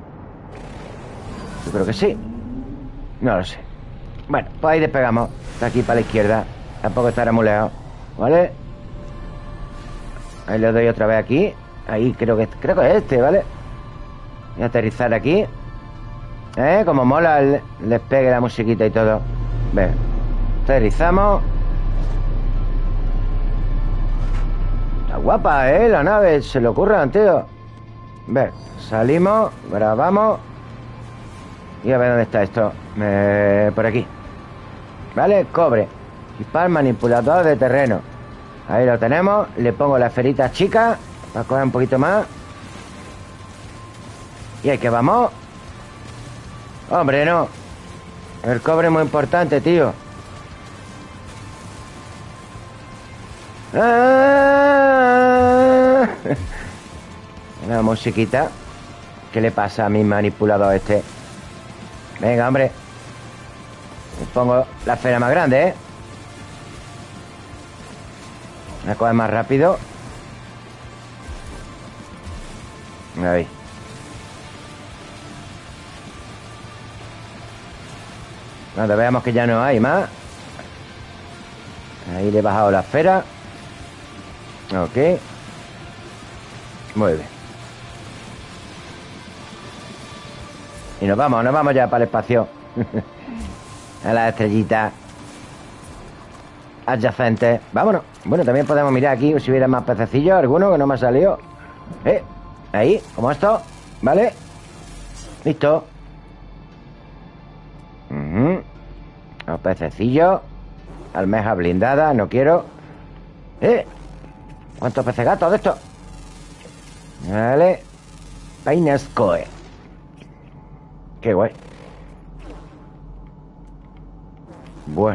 Yo creo que sí. No lo sé. Bueno, pues ahí despegamos. De aquí para la izquierda. Tampoco estará muy lejos. ¿Vale? Ahí le doy otra vez aquí. Ahí creo que es este, ¿vale? Voy a aterrizar aquí. Como mola el despegue, la musiquita y todo. Ve. Aterrizamos. Está guapa, la nave. Se le ocurran, tío. Ve. Salimos. Grabamos. Y a ver dónde está esto. Por aquí. ¿Vale? Cobre. Dispar manipulador de terreno. Ahí lo tenemos. Le pongo la esferita chica para coger un poquito más. Y ahí que vamos. Hombre, no. El cobre es muy importante, tío. Una musiquita. ¿Qué le pasa a mi manipulador este? Venga, hombre. Le pongo la esfera más grande, ¿eh? Me coge más rápido. Ahí. Cuando veamos que ya no hay más. Ahí le he bajado la esfera. Ok. Muy bien. Y nos vamos ya para el espacio. A las estrellitas adyacentes. Vámonos. Bueno, también podemos mirar aquí si hubiera más pececillos. Alguno que no me ha salido. Ahí, como esto. ¿Vale? Listo. Los pececillos. Almeja blindada, no quiero. ¿Cuántos peces gatos de esto? Vale. Painescoe. Qué guay. Bueno.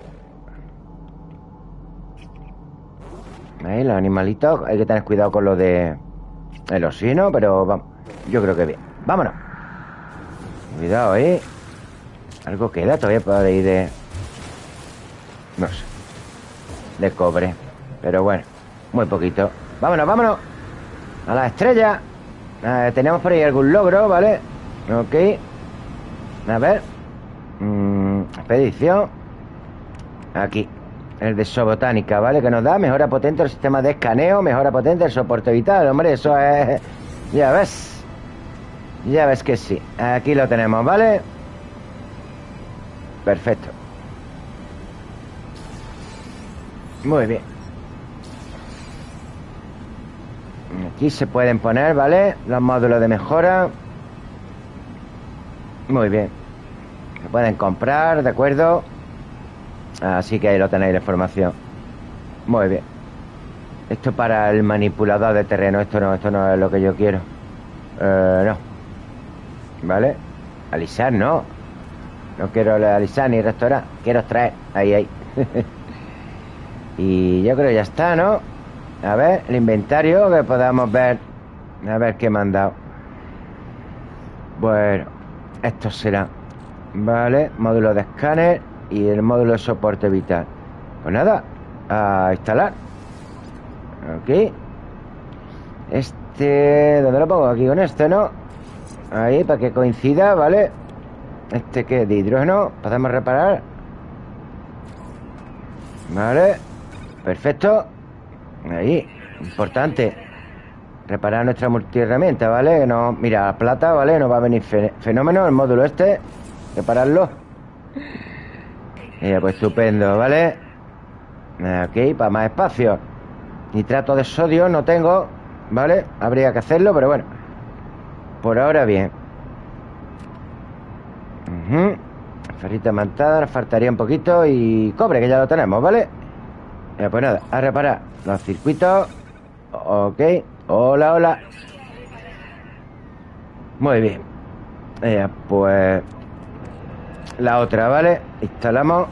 Ahí los animalitos. Hay que tener cuidado con lo de el oxígeno, pero vamos. Yo creo que bien. Vámonos. Cuidado ahí. Algo queda todavía para ir de... No sé. De cobre. Pero bueno. Muy poquito. Vámonos. A la estrella. Tenemos por ahí algún logro, ¿vale? Ok. A ver. Expedición. Aquí. El de Sobotánica, ¿vale? Que nos da mejora potente el sistema de escaneo, mejora potente el soporte vital. Hombre, eso es... Ya ves. Ya ves que sí. Aquí lo tenemos, ¿vale? Perfecto. Muy bien. Aquí se pueden poner, ¿vale? Los módulos de mejora. Muy bien. Se pueden comprar, ¿de acuerdo? Así que ahí lo tenéis la información. Muy bien. Esto para el manipulador de terreno. Esto no es lo que yo quiero. No. ¿Vale? Alisar, no. No quiero alisar ni restaurar. Quiero extraer. Ahí. Y yo creo que ya está, ¿no? A ver, el inventario que podamos ver. A ver qué me han dado. Bueno, esto será. Vale, módulo de escáner y el módulo de soporte vital. Pues nada, a instalar. Ok. ¿Dónde lo pongo? Aquí con este, ¿no? Ahí, para que coincida, ¿vale? ¿Este qué? ¿De hidrógeno? ¿Podemos reparar? Vale. perfecto. Ahí, importante. Reparar nuestra multiherramienta, ¿vale? No, mira, plata, ¿vale? Nos va a venir fenómeno el módulo este. Repararlo. Pues estupendo, ¿vale? Aquí, para más espacio. Nitrato de sodio no tengo, ¿vale? Habría que hacerlo, pero bueno. Por ahora bien. Ferrita mantada, nos faltaría un poquito. Y cobre, que ya lo tenemos, ¿vale? Pues nada, a reparar los circuitos. Ok. Hola, hola. Muy bien. Pues la otra, ¿vale? Instalamos.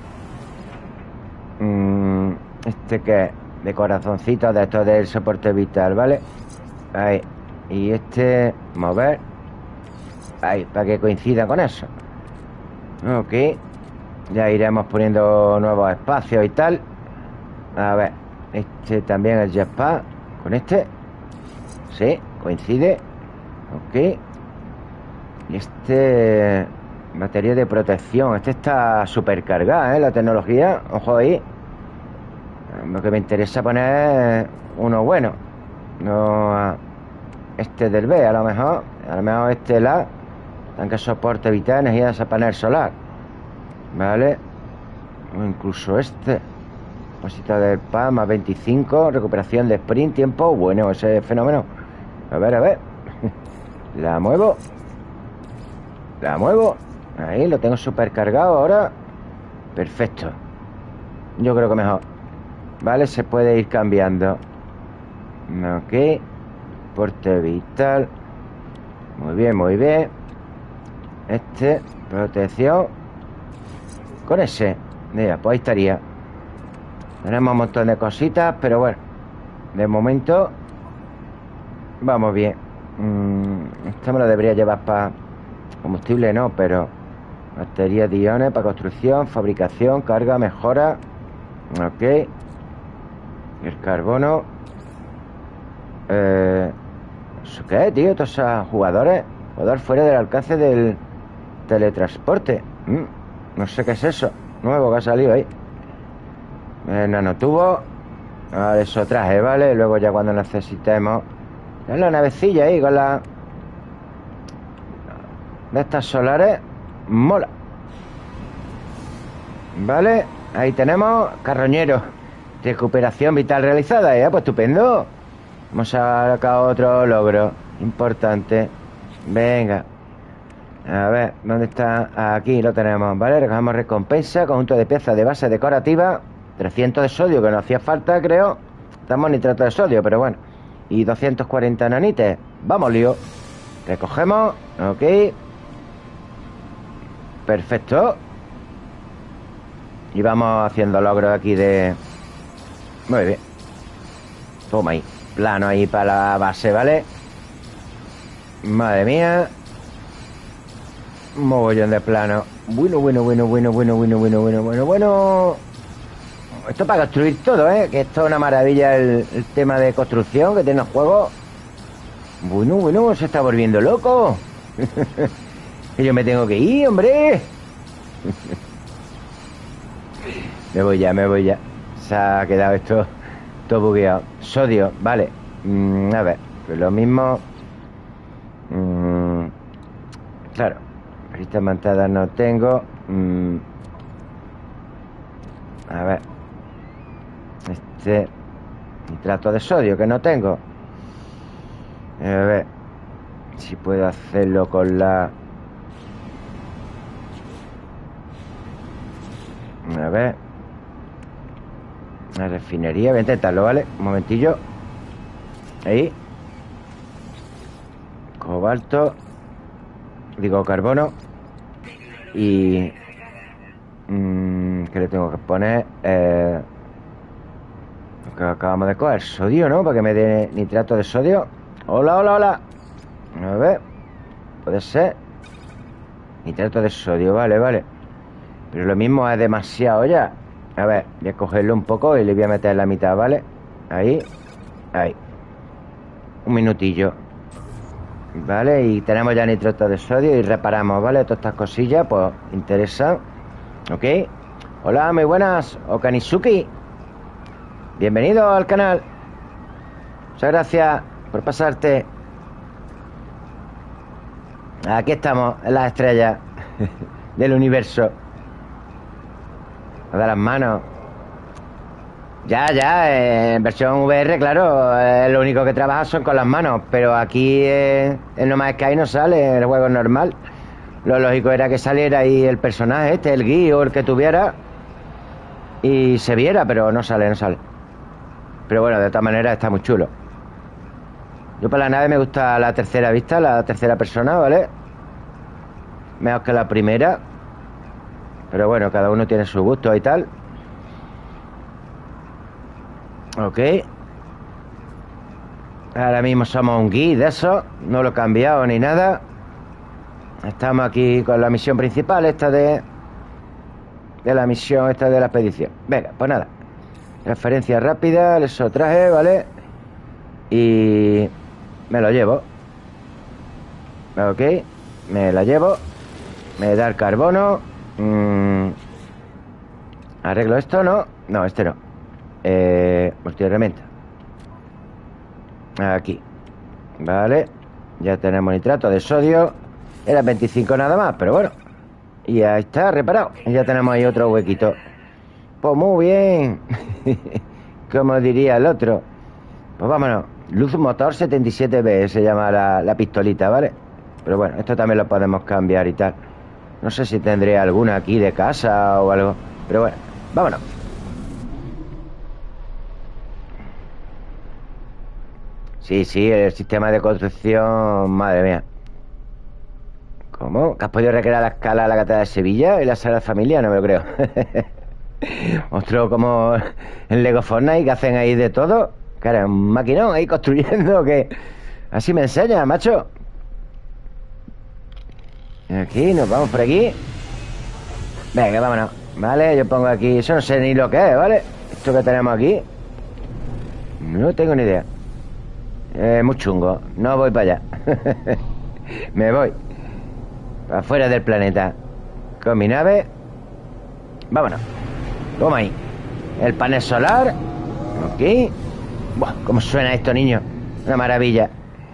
Este que es de corazoncitos de estos del soporte vital, ¿vale? Ahí. Y este, mover. Ahí, para que coincida con eso. Ok. Ya iremos poniendo nuevos espacios y tal. A ver. Este también es jetpack. Con este. Sí, coincide. Ok. Y este... batería de protección. Este está súper cargada, la tecnología. Ojo ahí. Lo que me interesa poner es uno bueno. No este del B, a lo mejor. A lo mejor este el A. Tanque soporte vital, energía de ese panel solar. Vale. O incluso este. Depósito del PAM más 25. Recuperación de sprint, tiempo. Bueno, ese fenómeno. A ver, a ver. La muevo. La muevo. Ahí, lo tengo súper cargado ahora. Perfecto. Yo creo que mejor. Vale, se puede ir cambiando. Ok. Porte vital. Muy bien, muy bien. Este, protección. Con ese. Mira, pues ahí estaría. Tenemos un montón de cositas, pero bueno. De momento vamos bien. Esto me lo debería llevar para combustible, no, pero batería de iones para construcción, fabricación, carga, mejora. Ok. El carbono. ¿Eso qué es, tío? Todos esos jugadores. Jugador fuera del alcance del teletransporte. No sé qué es eso. Nuevo que ha salido ahí. Nanotubo. Ahora eso traje, ¿vale? Luego ya cuando necesitemos. Es la navecilla ahí con la... de estas solares. Mola. Vale. Ahí tenemos carroñero. Recuperación vital realizada. Pues estupendo. Vamos a sacar otro logro importante. Venga. A ver, ¿dónde está? Aquí lo tenemos, ¿vale? Recogemos recompensa. Conjunto de piezas de base decorativa. 300 de sodio, que no hacía falta, creo. Estamos nitrato de sodio, pero bueno. Y 240 nanites. Vamos, lío. Recogemos. Ok. Perfecto. Y vamos haciendo logros aquí de... Muy bien. Toma ahí. Plano ahí para la base, ¿vale? Madre mía. Un mogollón de plano. Bueno. Esto para construir todo, que esto es una maravilla el tema de construcción que tiene el juego. Bueno, se está volviendo loco. Que yo me tengo que ir, hombre. Me voy ya. Se ha quedado esto todo bugueado. Sodio, vale. A ver, pues lo mismo. Claro. Listas mantadas no tengo. A ver. Este nitrato de sodio que no tengo. A ver si puedo hacerlo con la... A ver. La refinería. Voy a intentarlo, ¿vale? Un momentillo. Ahí. Cobalto. Digo carbono. Y... ¿qué le tengo que poner? Lo que acabamos de coger. Sodio, ¿no? Para que me dé nitrato de sodio. Hola. A ver. Puede ser. Nitrato de sodio, vale. Pero lo mismo es demasiado ya. A ver, voy a cogerlo un poco y le voy a meter la mitad, ¿vale? Ahí. Un minutillo. Vale, y tenemos ya nitrato de sodio y reparamos, ¿vale? Todas estas cosillas, pues, interesan. Ok. Hola, muy buenas. Okanizuki. Bienvenido al canal. Muchas gracias por pasarte. Aquí estamos, en las estrellas del universo. A dar las manos. Ya, en versión VR, claro, lo único que trabaja son con las manos. Pero aquí en No Man's Sky no sale, el juego es normal. Lo lógico era que saliera ahí el personaje el guía o el que tuviera, y se viera, pero no sale. Pero bueno, de todas maneras está muy chulo. Yo para la nave me gusta la tercera vista, la tercera persona, ¿vale? Mejor que la primera. Pero bueno, cada uno tiene su gusto y tal. Ok. Ahora mismo somos un guía de eso. No lo he cambiado ni nada. Estamos aquí con la misión principal, esta de la misión, esta de la expedición. Venga, pues nada. Referencia rápida, eso traje, ¿vale? Y me lo llevo. Ok, me la llevo. Me da el carbono. Arreglo esto, ¿no? No, este no. Multiherramienta. Aquí. Vale. Ya tenemos nitrato de sodio. Era 25 nada más, pero bueno. Y ahí está, reparado. Y ya tenemos ahí otro huequito. Pues muy bien. Como diría el otro. Pues vámonos. Luz motor 77B se llama la pistolita, ¿vale? Pero bueno, esto también lo podemos cambiar y tal. No sé si tendré alguna aquí de casa o algo. Pero bueno, vámonos. Sí, el sistema de construcción, madre mía. ¿Cómo? ¿Que has podido recrear la escala de la Catedral de Sevilla y la Sagrada Familia? No me lo creo. Otro como en Lego Fortnite, que hacen ahí de todo. Cara, un maquinón ahí construyendo, que así me enseña, macho. Aquí, nos vamos por aquí. Venga, vámonos. Vale, yo pongo aquí. Eso no sé ni lo que es, ¿vale? Esto que tenemos aquí, no tengo ni idea. Muy chungo. No voy para allá. Me voy afuera del planeta con mi nave. Vámonos. Toma ahí. El panel solar. Ok. Buah, cómo suena esto, niño. Una maravilla.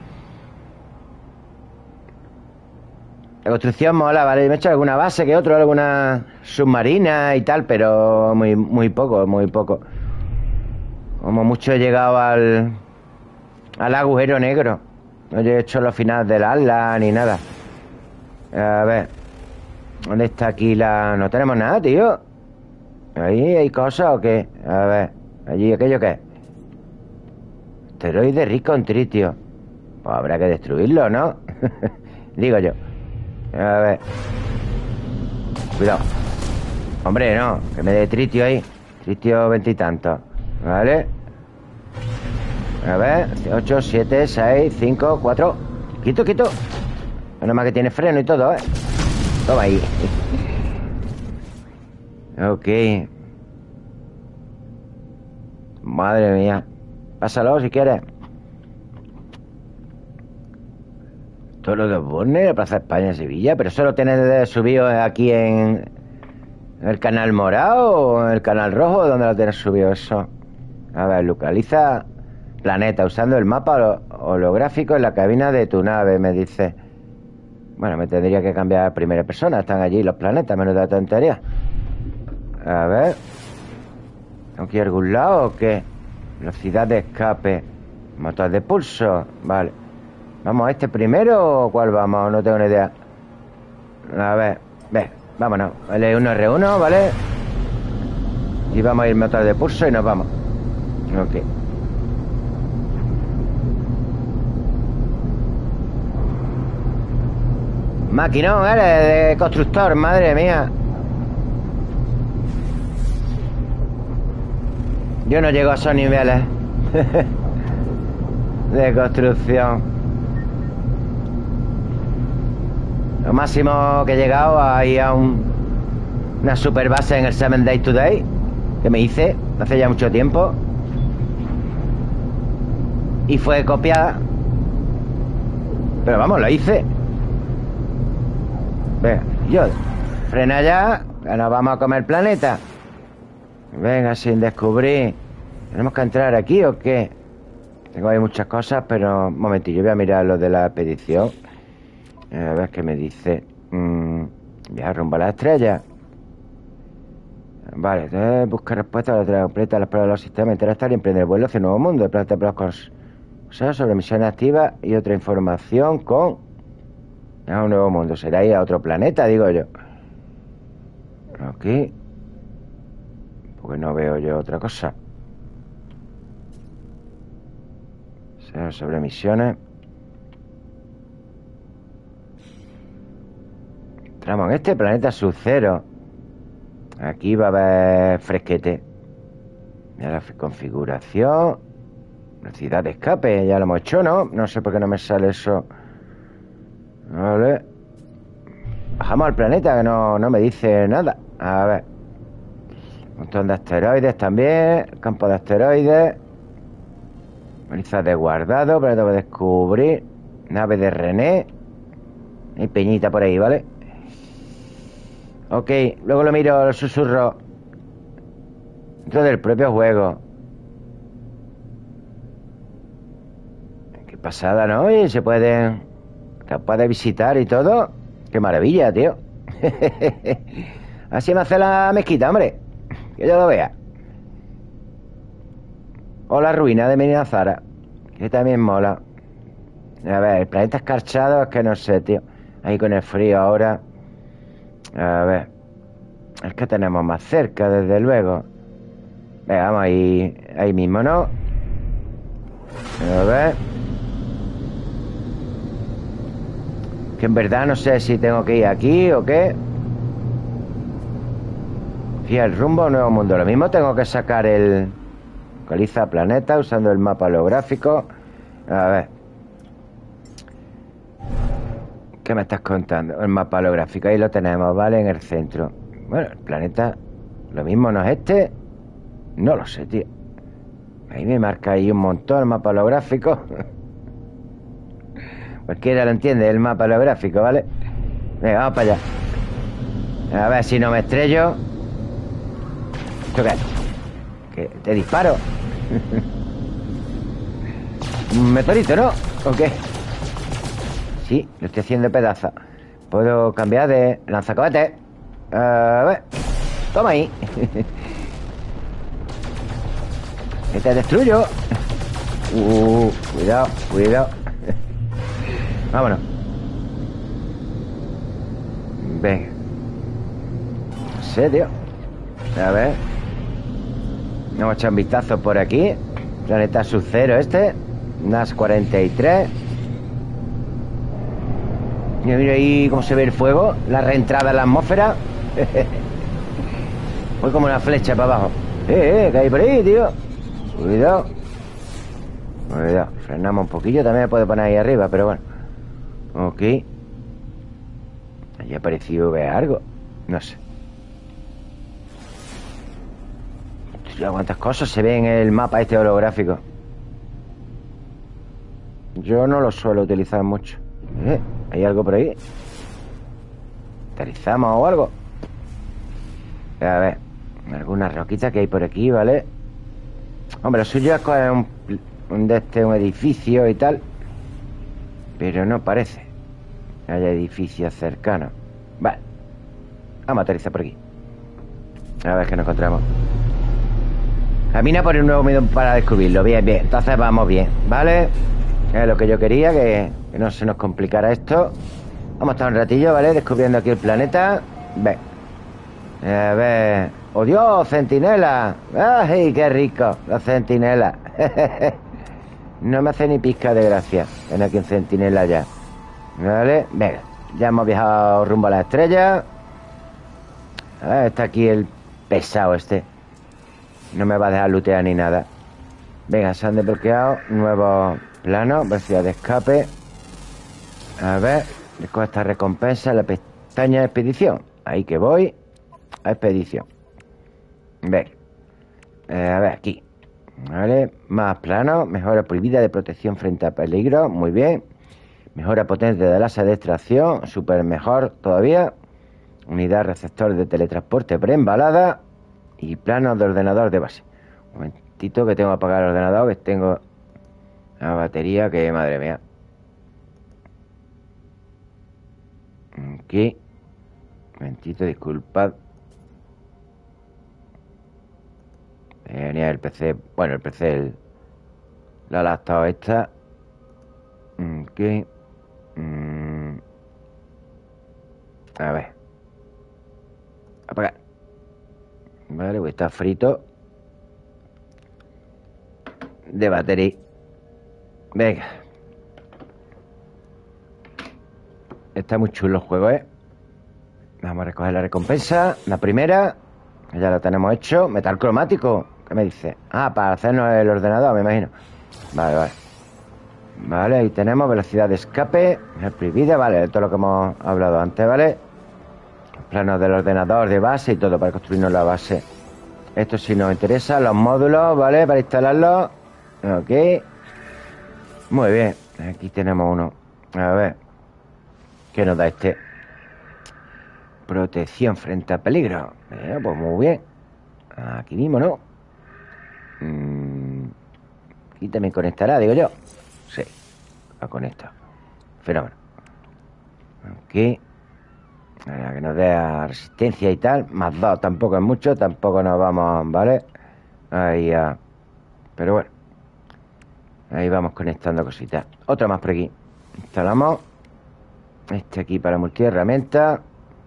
La construcción mola, ¿vale? Me he hecho alguna base que otro, alguna submarina y tal, pero muy poco, muy poco. Como mucho he llegado al agujero negro. No he hecho los finales del ala ni nada. A ver. ¿Dónde está aquí la...? No tenemos nada, tío. ¿Ahí hay cosas o qué? A ver. Allí, ¿aquello qué es? Asteroide rico en tritio. Pues habrá que destruirlo, ¿no? Digo yo. A ver. Cuidado. Hombre, no. Que me dé tritio ahí. Tritio 20 y tantos. Vale. A ver. 8, 7, 6, 5, 4. Quito. Menos mal que tiene freno y todo, ¿eh? Toma ahí. Ok. Madre mía. Pásalo si quieres. Todo lo de Osborne, la Plaza España en Sevilla. Pero eso lo tienes subido aquí en el canal morado o en el canal rojo. ¿Dónde lo tienes subido eso? A ver, localiza planeta usando el mapa holográfico en la cabina de tu nave, me dice. Bueno, me tendría que cambiar a primera persona. Están allí los planetas, menos de tontería. A ver. ¿Tengo que ir a algún lado o qué? Velocidad de escape. Motor de pulso. Vale. ¿Vamos a este primero o cuál vamos? No tengo ni idea. A ver. Vámonos. L1R1, ¿vale? Y vamos a ir motor de pulso y nos vamos. Ok. Maquinón, eres de constructor, madre mía. Yo no llego a esos niveles de construcción. Lo máximo que he llegado ahí a una super base en el 7 Days Today, que me hice hace ya mucho tiempo. Y fue copiada. Pero vamos, lo hice. Venga, yo frena ya, que nos vamos a comer el planeta. Venga, sin descubrir. ¿Tenemos que entrar aquí o qué? Tengo ahí muchas cosas, pero... Un momentillo, voy a mirar lo de la expedición. A ver qué me dice. Viajar rumbo a la estrella. Vale, entonces buscar respuestas a la tarea completa, las pruebas de los sistemas, interactuar y emprender vuelo hacia el nuevo mundo. Plantea pruebas sobre misiones activas y otra información con... A un nuevo mundo. Será ir a otro planeta, digo yo. Aquí. Porque no veo yo otra cosa. Sobre misiones. Entramos en este planeta sub-cero. Aquí va a haber fresquete. Mira la configuración. Velocidad de escape. Ya lo hemos hecho, ¿no? No sé por qué no me sale eso. Vale. Bajamos al planeta, que no me dice nada. A ver. Un montón de asteroides también. Campo de asteroides. Balizas de guardado. Planeta para descubrir. Nave de René. Hay peñita por ahí, ¿vale? Ok, luego lo miro, el susurro. Dentro del propio juego. Qué pasada, ¿no? Y se pueden... Capaz de visitar y todo. Qué maravilla, tío. Así me hace la mezquita, hombre. Que yo lo vea. O la ruina de Minazara, que también mola. A ver, el planeta escarchado es que no sé, tío. Ahí con el frío ahora. A ver. Es que tenemos más cerca, desde luego. Venga, vamos ahí mismo, ¿no? A ver. Que en verdad no sé si tengo que ir aquí o qué. Fija el rumbo, nuevo mundo. Lo mismo tengo que sacar el... Localiza planeta usando el mapa holográfico. A ver. ¿Qué me estás contando? El mapa holográfico, ahí lo tenemos, ¿vale? En el centro. Bueno, el planeta... Lo mismo no es este. No lo sé, tío. Ahí me marca ahí un montón el mapa holográfico. Cualquiera lo entiende, el mapa holográfico, ¿vale? Venga, vamos para allá. A ver si no me estrello. ¿Esto qué es? ¿Que te disparo? Un meteorito, ¿no? ¿O qué? Sí, lo estoy haciendo pedazo. Puedo cambiar de lanzacohetes. A ver. Toma ahí. Que te destruyo. Cuidado, cuidado. Vámonos. Venga. No sé, tío. A ver. Vamos a echar un vistazo por aquí. Planeta sub-cero este. NAS 43. Mira, mira ahí cómo se ve el fuego. La reentrada en la atmósfera. Voy como una flecha para abajo. Que hay por ahí, tío. Cuidado. Cuidado. Frenamos un poquillo. También me puedo poner ahí arriba, pero bueno. Ok. Allí ha parecido ver algo. No sé. Hostia, cuántas cosas se ven en el mapa este holográfico. Yo no lo suelo utilizar mucho. ¿Hay algo por ahí? ¿Aterrizamos o algo? A ver. Algunas roquitas que hay por aquí, ¿vale? Hombre, lo suyo es coger un edificio y tal. Pero no parece que haya edificios cercanos. Vale. Vamos a aterrizar por aquí. A ver qué nos encontramos. Camina por el nuevo medio para descubrirlo. Bien, bien. Entonces vamos bien, ¿vale? Es lo que yo quería, que no se nos complicara esto. Vamos a estar un ratillo, ¿vale? Descubriendo aquí el planeta. Ven. A ver. ¡Oh, Dios! ¡Centinela! ¡Ay, qué rico! Los centinelas. No me hace ni pizca de gracia tener aquí un centinela ya. ¿Vale? Venga. Ya hemos viajado rumbo a la estrella. A ver, está aquí el pesado este. No me va a dejar lootear ni nada. Venga, se han desbloqueado nuevos planos, velocidad de escape. A ver, con esta recompensa en la pestaña de expedición. Ahí que voy. A expedición. Venga. A ver, aquí. Vale, más planos. Mejora prohibida de protección frente a peligro. Muy bien. Mejora potente de láser de extracción. Súper mejor todavía. Unidad receptor de teletransporte preembalada. Y planos de ordenador de base. Un momentito que tengo que apagar el ordenador, que tengo la batería, que madre mía. Aquí. Momentito, disculpad. Venía el PC. Bueno, el PC, la laptop esta. Aquí. A ver. Apagar. Vale, pues está frito. De batería. Venga. Está muy chulo el juego, ¿eh? Vamos a recoger la recompensa. La primera. Ya lo tenemos hecho. Metal cromático. ¿Qué me dice? Ah, para hacernos el ordenador, me imagino. Vale, vale. Vale, ahí tenemos velocidad de escape. Prohibida, vale. Todo lo que hemos hablado antes, ¿vale? Los planos del ordenador de base y todo para construirnos la base. Esto sí nos interesa. Los módulos, ¿vale? Para instalarlos. Ok. Muy bien. Aquí tenemos uno. A ver. ¿Qué nos da este? Protección frente a peligro. Pues muy bien. Aquí mismo, ¿no? Aquí también conectará, digo yo. Sí, lo conecta. Fenómeno. Aquí. Para que nos dé resistencia y tal. Más 2 tampoco es mucho. Tampoco nos vamos, ¿vale? Ahí ya. Pero bueno. Ahí vamos conectando cositas. Otra más por aquí. Instalamos. Este aquí para multiherramienta.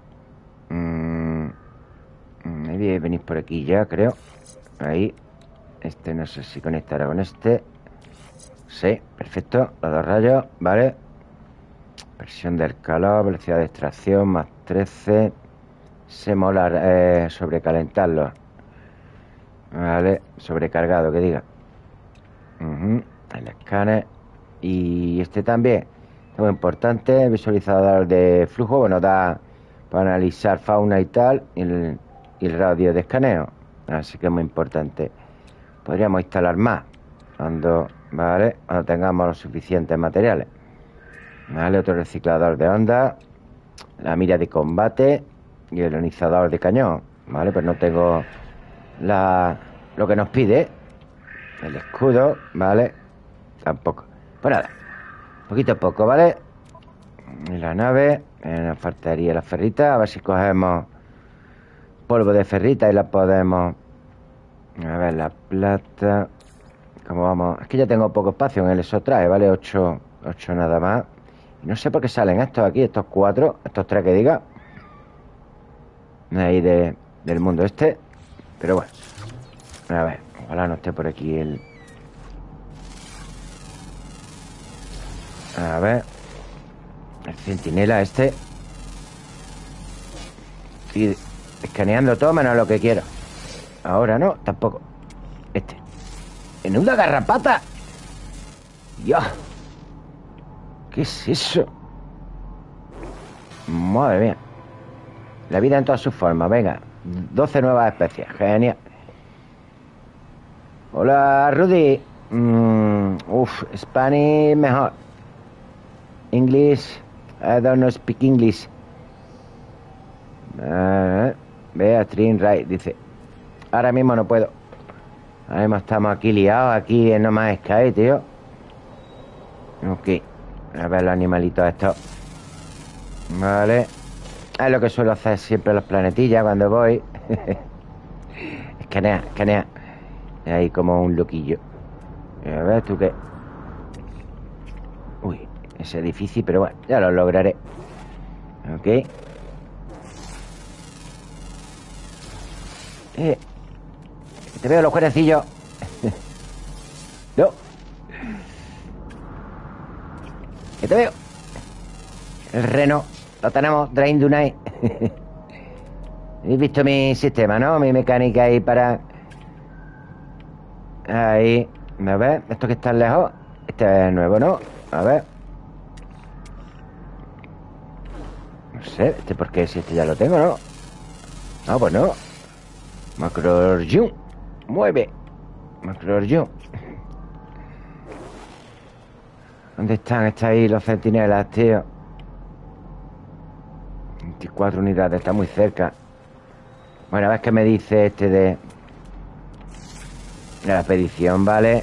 Venís por aquí ya, creo. Ahí. Este no sé si conectará con este. Sí, perfecto. Los 2 rayos, vale. Presión del calor, velocidad de extracción, más 13. Se mola sobrecalentarlo. Vale, sobrecargado, que diga. El escáner. Y este también. Es muy importante. Visualizador de flujo. Bueno, da para analizar fauna y tal. Y el radio de escaneo. Así que es muy importante. Podríamos instalar más. Cuando tengamos los suficientes materiales. Vale, otro reciclador de onda. La mira de combate. Y el ionizador de cañón. Vale, pues no tengo lo que nos pide. El escudo, vale. Tampoco. Pues nada, poquito a poco, ¿vale? Y la nave. Nos faltaría la ferrita. A ver si cogemos polvo de ferrita y la podemos. A ver, la plata. ¿Cómo vamos? Es que ya tengo poco espacio en el exotraje, ¿vale? 8 nada más. Y no sé por qué salen estos aquí, estos 4, estos 3 que diga. Ahí del mundo este. Pero bueno. A ver, ojalá no esté por aquí el. A ver. El centinela este. Estoy escaneando todo menos lo que quiero. Ahora no, tampoco. Este. ¡Menuda garrapata! ¡Dios! ¿Qué es eso? Madre mía. La vida en todas sus formas, venga. 12 nuevas especies, genial. Hola, Rudy. Spanish mejor. English, I don't speak English. Beatriz Wright dice: ahora mismo no puedo. Ahora mismo estamos aquí liados, aquí en No Man's Sky, tío. Ok. A ver los animalitos estos. Vale. Es lo que suelo hacer siempre en los planetillas cuando voy. Escanea. Ahí como un loquillo. A ver, ¿tú qué? Uy, ese es difícil, pero bueno, ya lo lograré. Ok. Te veo los cuernecillos. No. Que te veo. El reno. Lo tenemos, Drain Dunay. Habéis visto mi sistema, ¿no? Mi mecánica ahí para. Ahí. A ver, esto que está lejos. Este es nuevo, ¿no? A ver. No sé, este por qué, si este ya lo tengo, ¿no? No, pues no. Macro-Orjun. Mueve. Macro-Orjun. ¿Dónde están? Están ahí los centinelas, tío. 24 unidades, está muy cerca. Bueno, a ver qué me dice este de. La expedición, vale.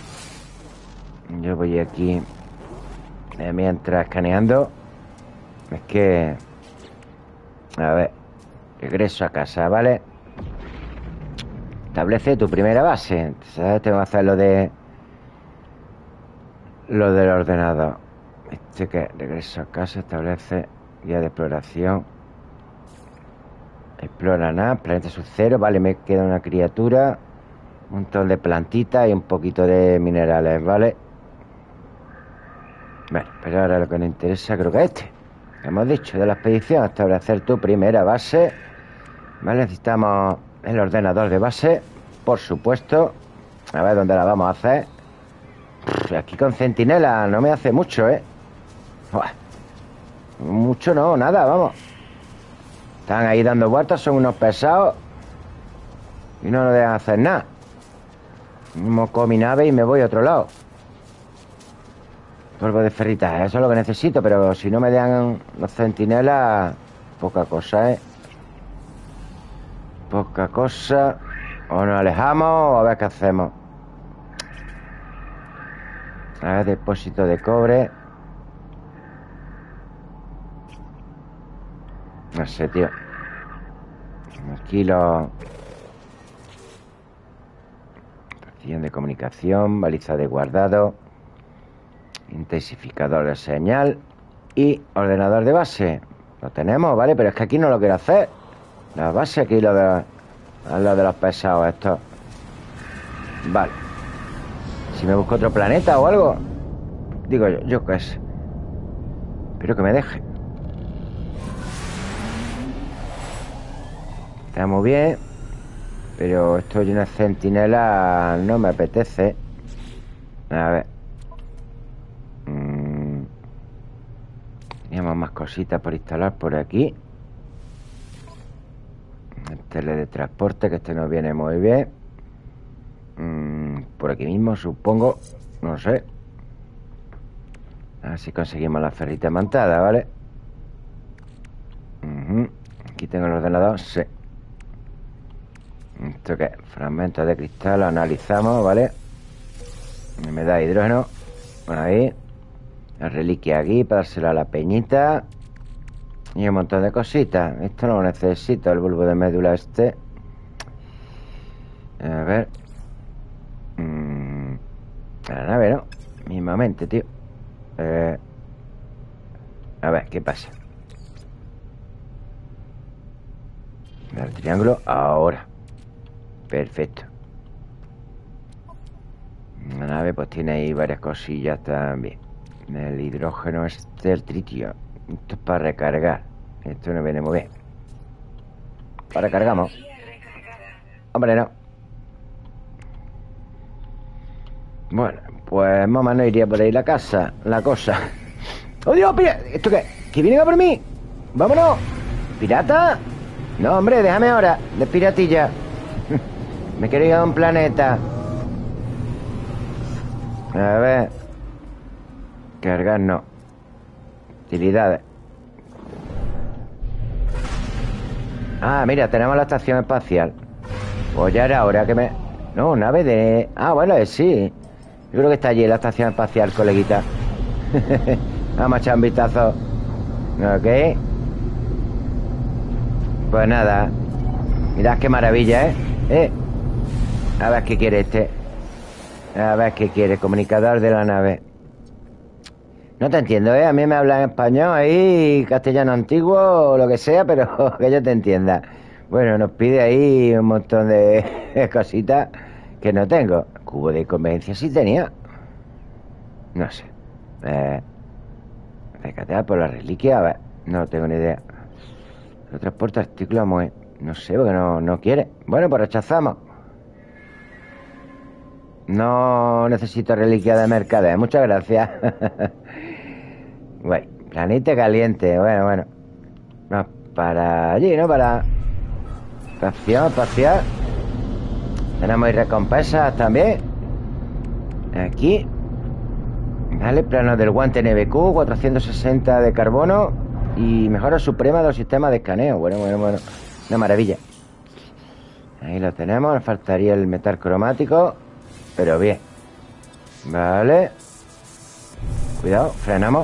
Yo voy aquí mientras escaneando. Es que... A ver. Regreso a casa, ¿vale? Establece tu primera base. ¿Sabes? Tengo que hacer lo de... Lo del ordenador. Que regreso a casa, establece guía de exploración. Explora nada, planeta sub-0. Vale, me queda una criatura, un montón de plantitas y un poquito de minerales, ¿vale? Bueno, pero ahora lo que nos interesa creo que es este. Hemos dicho de la expedición, establecer tu primera base. Vale, necesitamos el ordenador de base, por supuesto. A ver dónde la vamos a hacer. Aquí con centinela no me hace mucho, ¿eh? Uah. Mucho no, nada, vamos. Están ahí dando vueltas, son unos pesados y no nos dejan hacer nada. Moco mi nave y me voy a otro lado. Polvo de ferrita, eso es lo que necesito. Pero si no me dejan los centinelas, poca cosa, ¿eh? Poca cosa. O nos alejamos o a ver qué hacemos. A ver, depósito de cobre. No sé, tío. Aquí los... Estación de comunicación, baliza de guardado, intensificador de señal y ordenador de base. Lo tenemos, ¿vale? Pero es que aquí no lo quiero hacer. La base aquí, lo de los pesados estos. Vale. Si me busco otro planeta o algo. Digo yo qué sé. Espero que me deje. Está muy bien. Pero esto lleno de centinelas no me apetece. A ver. Teníamos más cositas por instalar por aquí. El teletransporte, que este nos viene muy bien. Por aquí mismo, supongo. No sé. A ver si conseguimos la ferrita mantada, ¿vale? Aquí tengo el ordenador. Sí. ¿Esto qué? Fragmentos de cristal. Lo analizamos, ¿vale? Me da hidrógeno. Ahí. La reliquia aquí para dársela a la peñita. Y un montón de cositas. Esto no lo necesito, el bulbo de médula este. A ver. La nave, ¿no? Mismamente, tío. A ver, ¿qué pasa? El triángulo ahora. Perfecto. La nave pues tiene ahí varias cosillas también. El hidrógeno este, el tritio. Esto es para recargar. Esto no viene muy bien. Para recargamos. Hombre, no. Bueno, pues mamá no iría por ahí la casa. La cosa. ¡Oh, Dios! ¿Esto qué? ¿Que vienen a por mí? ¡Vámonos! ¿Pirata? No, hombre, déjame ahora. De piratilla. Me quiero ir a un planeta. A ver. Cargar no. Utilidades. Ah, mira, tenemos la estación espacial. Pues ya era hora que me... No, nave de... Ah, bueno, sí. Yo creo que está allí la estación espacial, coleguita. Vamos a echar un vistazo. Ok. Pues nada. Mirad qué maravilla, ¿eh? A ver qué quiere este. A ver qué quiere. Comunicador de la nave. No te entiendo, ¿eh? A mí me hablan español ahí, castellano antiguo o lo que sea, pero que yo te entienda. Bueno, nos pide ahí un montón de cositas que no tengo. Cubo de conveniencia sí tenía. No sé. Recatear por la reliquia. A ver, no tengo ni idea. Lo transporta artículo muy... No sé, porque no quiere. Bueno, pues rechazamos. No necesito reliquia de mercader. Muchas gracias. Bueno, planeta caliente. Bueno. Vamos para allí, ¿no? Para... Estación espacial. Tenemos ahí recompensas también. Aquí. Vale, plano del guante NBQ, 460 de carbono y mejora suprema de los sistemas de escaneo. Bueno. Una maravilla. Ahí lo tenemos. Nos faltaría el metal cromático. pero bien. Vale. Cuidado, frenamos.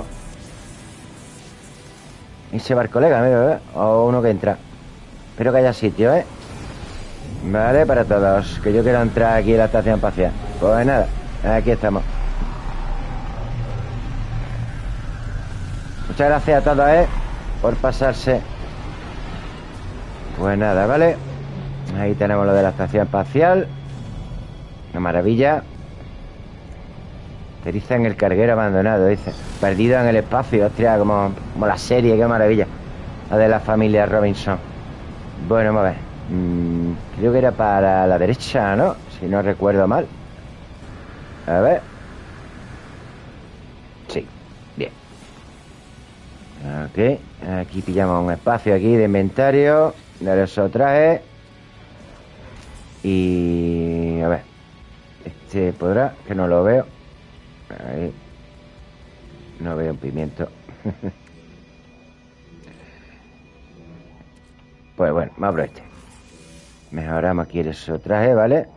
Y se va el colega, amigo, ¿eh? O uno que entra. Espero que haya sitio, ¿eh? Vale, para todos. Que yo quiero entrar aquí en la estación espacial. Pues nada, aquí estamos. Muchas gracias a todos, ¿eh? Por pasarse. Pues nada, ¿vale? Ahí tenemos lo de la estación espacial. Una maravilla. Aterriza en el carguero abandonado, dice. Perdido en el espacio, hostia, como la serie, qué maravilla. La de la familia Robinson. Bueno, vamos a ver. Creo que era para la derecha, ¿no? Si no recuerdo mal. A ver. Sí, bien. Ok, aquí pillamos un espacio aquí de inventario de los trajes. Y... a ver. Este podrá, que no lo veo. Ahí. No veo un pimiento. Pues bueno, me abro este. Mejoramos aquí el traje, ¿vale?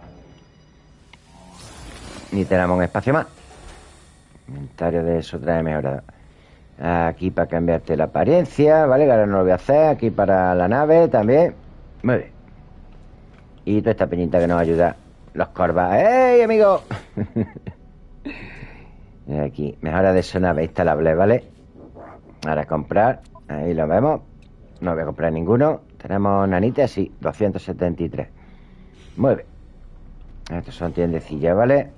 Y tenemos un espacio más. Inventario de traje mejorado. Aquí para cambiarte la apariencia, ¿vale? Que ahora no lo voy a hacer. Aquí para la nave también. Muy bien. Y toda esta peñita que nos ayuda. Los corvas. ¡Ey, amigo! Y aquí, mejora de su nave instalable, ¿vale? Ahora comprar. Ahí lo vemos. No voy a comprar ninguno. Tenemos nanitas, sí, 273. Muy bien. Estos son tiendecillas, ¿vale?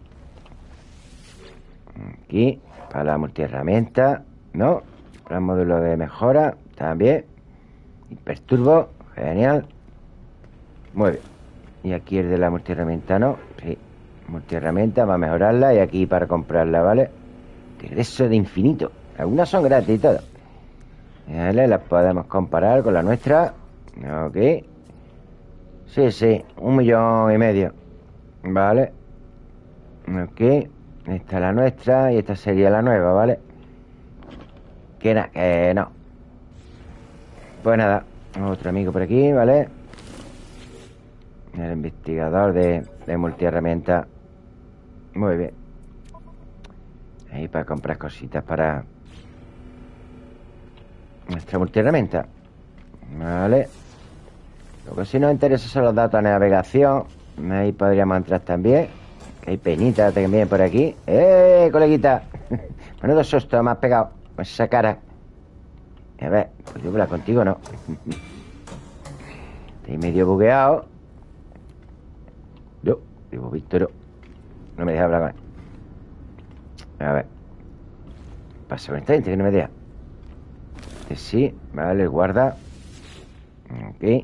Aquí, para la multiherramienta, ¿no? Para el módulo de mejora, también. Hiperturbo, genial. Muy bien. Y aquí el de la multiherramienta, ¿no? Sí. Multiherramienta, va a mejorarla. Y aquí para comprarla, ¿vale? Regreso de infinito. Algunas son gratis y todo. Vale, las podemos comparar con la nuestra. Ok. Sí, 1,5 millones. Vale. Ok. Esta es la nuestra y esta sería la nueva, ¿vale? Que nada, que no. Pues nada, otro amigo por aquí, ¿vale? El investigador de multiherramienta. Muy bien. Ahí para comprar cositas para nuestra multiherramienta. Vale. Lo que sí nos interesa son los datos de navegación. Ahí podríamos entrar también. Que hay peñita también por aquí. Coleguita! Menudo susto me has pegado con esa cara. A ver, pues yo hablar contigo no. Estoy medio bugueado. Yo, digo, Víctor, no me deja hablar con él. A ver. Pasa con esta gente que no me deja. Este sí, vale, guarda. Ok.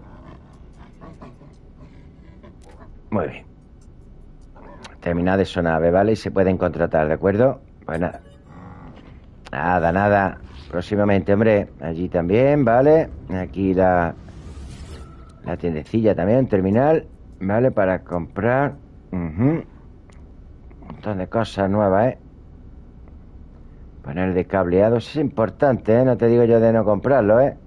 Muy bien. Terminada de su nave, ¿vale? Y se pueden contratar, ¿de acuerdo? Pues nada. Nada. Próximamente, hombre. Allí también, ¿vale? Aquí la tiendecilla también, terminal. ¿Vale? Para comprar. Un montón de cosas nuevas, ¿eh? Panel de cableado. Eso es importante, ¿eh? No te digo yo de no comprarlo, ¿eh?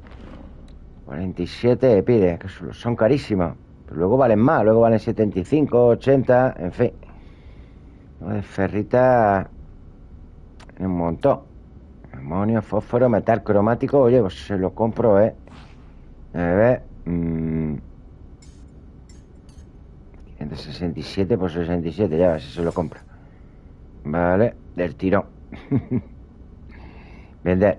47 pide, que son carísimos. Pero luego valen más, luego valen 75, 80, en fin. De ferrita un montón. Amonio, fósforo, metal cromático. Oye, pues se lo compro, ¿eh? A ver. 567 por 67, ya ves si se lo compro. Vale, del tirón. Vender.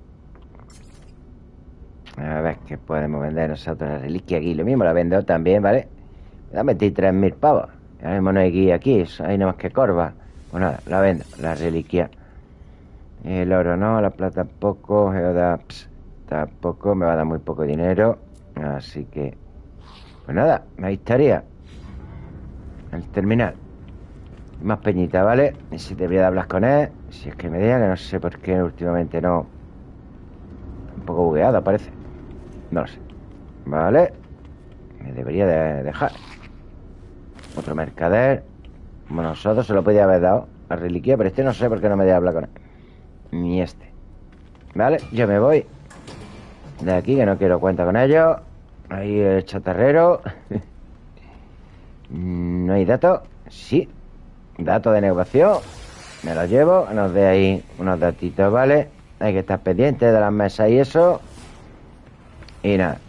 A ver qué podemos vender nosotros. La reliquia aquí, lo mismo la vendo también, ¿vale? Me da 23.000 pavos. Ahora mismo no hay guía aquí, hay nada más que corva. Pues nada, la vendo, la reliquia. El oro no, la plata tampoco, Geodaps tampoco, me va a dar muy poco dinero. Así que, pues nada, ahí estaría el terminal. Más peñita, ¿vale? Y si debería de hablar con él, si es que me diga, que no sé por qué últimamente no. Un poco bugueado parece. No lo sé. Vale. Me debería de dejar. Otro mercader. Como nosotros se lo podía haber dado a reliquia, pero este no sé por qué no me deja hablar con él. Ni este. Vale, yo me voy de aquí, que no quiero cuenta con ellos. Ahí el chatarrero. No hay datos. Sí. Datos de negocio. Me los llevo. Nos dé ahí unos datitos, ¿vale? Hay que estar pendientes de las mesas y eso. Y nada.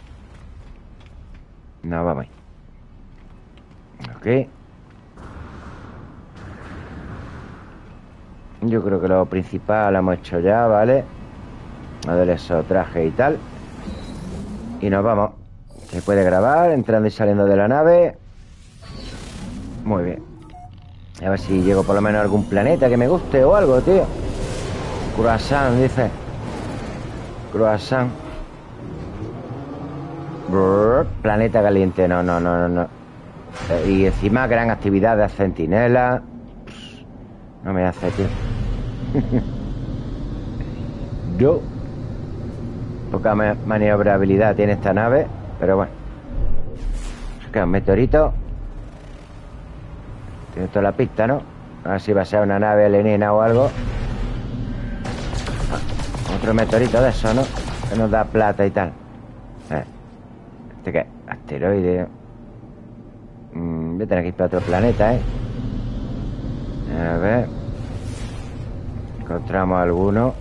Nos vamos. Ok. Yo creo que lo principal lo hemos hecho ya, ¿vale? A ver esos trajes y tal. Y nos vamos. Se puede grabar entrando y saliendo de la nave. Muy bien. A ver si llego por lo menos a algún planeta que me guste o algo, tío. Croissant, dice. Croissant. Brrr, planeta caliente. No. Y encima gran actividad de centinela. No me hace, tío. Yo. Poca maniobrabilidad tiene esta nave. Pero bueno. Se queda un meteorito. Tiene toda la pista, ¿no? A ver si va a ser una nave alienígena o algo. Otro meteorito de eso, ¿no? Que nos da plata y tal. ¿Este qué? Asteroide. Voy a tener que ir para otro planeta, ¿eh? A ver. Encontramos alguno.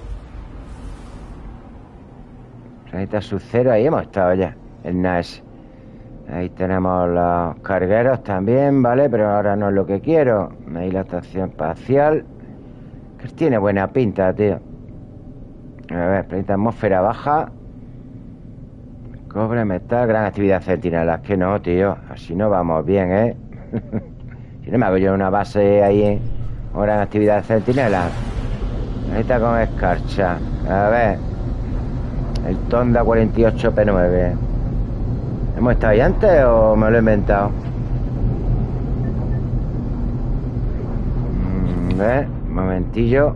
Planeta Sub-Zero. Ahí hemos estado ya. El NAS. Ahí tenemos los cargueros también, ¿vale? Pero ahora no es lo que quiero. Ahí la estación espacial. Que tiene buena pinta, tío. A ver, planeta atmósfera baja. Cobre, metal, gran actividad centinela. Que no, tío. Así no vamos bien, ¿eh? Si no me hago yo una base ahí con gran actividad centinela. Planeta con escarcha. A ver. El Tonda 48P9. ¿Hemos estado ahí antes o me lo he inventado? A ver, un momentillo.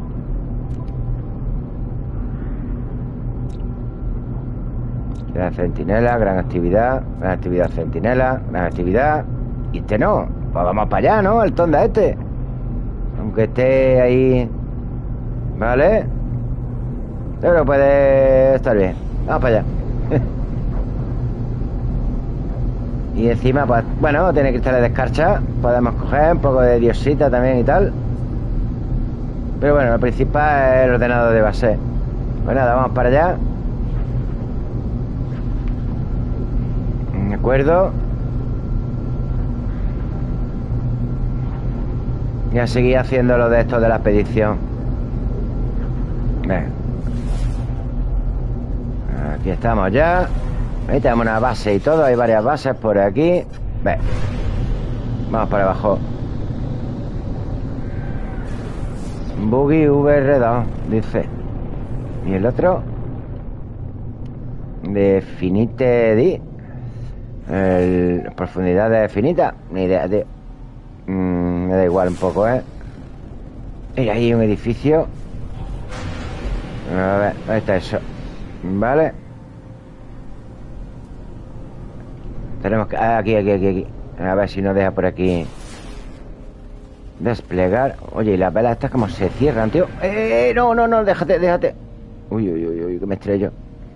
Gran centinela, gran actividad centinela, gran actividad. Y este no, pues vamos para allá, ¿no? El Tonda este. Aunque esté ahí. Vale. Pero puede estar bien. Vamos para allá. Y encima, pues, bueno, tiene cristales de escarcha. Podemos coger un poco de diosita también y tal. Pero bueno, lo principal es el ordenador de base. Pues nada, vamos para allá. De acuerdo. Y a seguir haciendo lo de esto de la expedición. Venga. Aquí estamos ya. Ahí tenemos una base y todo. Hay varias bases por aquí. Ven. Vamos para abajo. Buggy VR2, dice. ¿Y el otro? Definite D. Profundidades finitas. Ni idea, tío. Me da igual un poco, ¿eh? Y ahí hay un edificio. A ver, ahí está eso. Vale. Tenemos que... aquí. A ver si nos deja por aquí desplegar. Oye, y las velas estas como se cierran, tío. No, déjate. Uy, que me estrello.